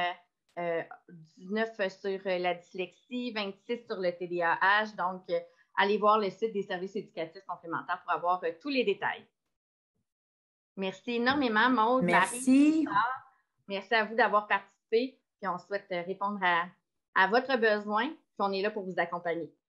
sur la dyslexie, 26 sur le TDAH. Donc, allez voir le site des services éducatifs complémentaires pour avoir tous les détails. Merci énormément, Maude, Marie. Merci à vous d'avoir participé. Puis on souhaite répondre à votre besoin. Puis on est là pour vous accompagner.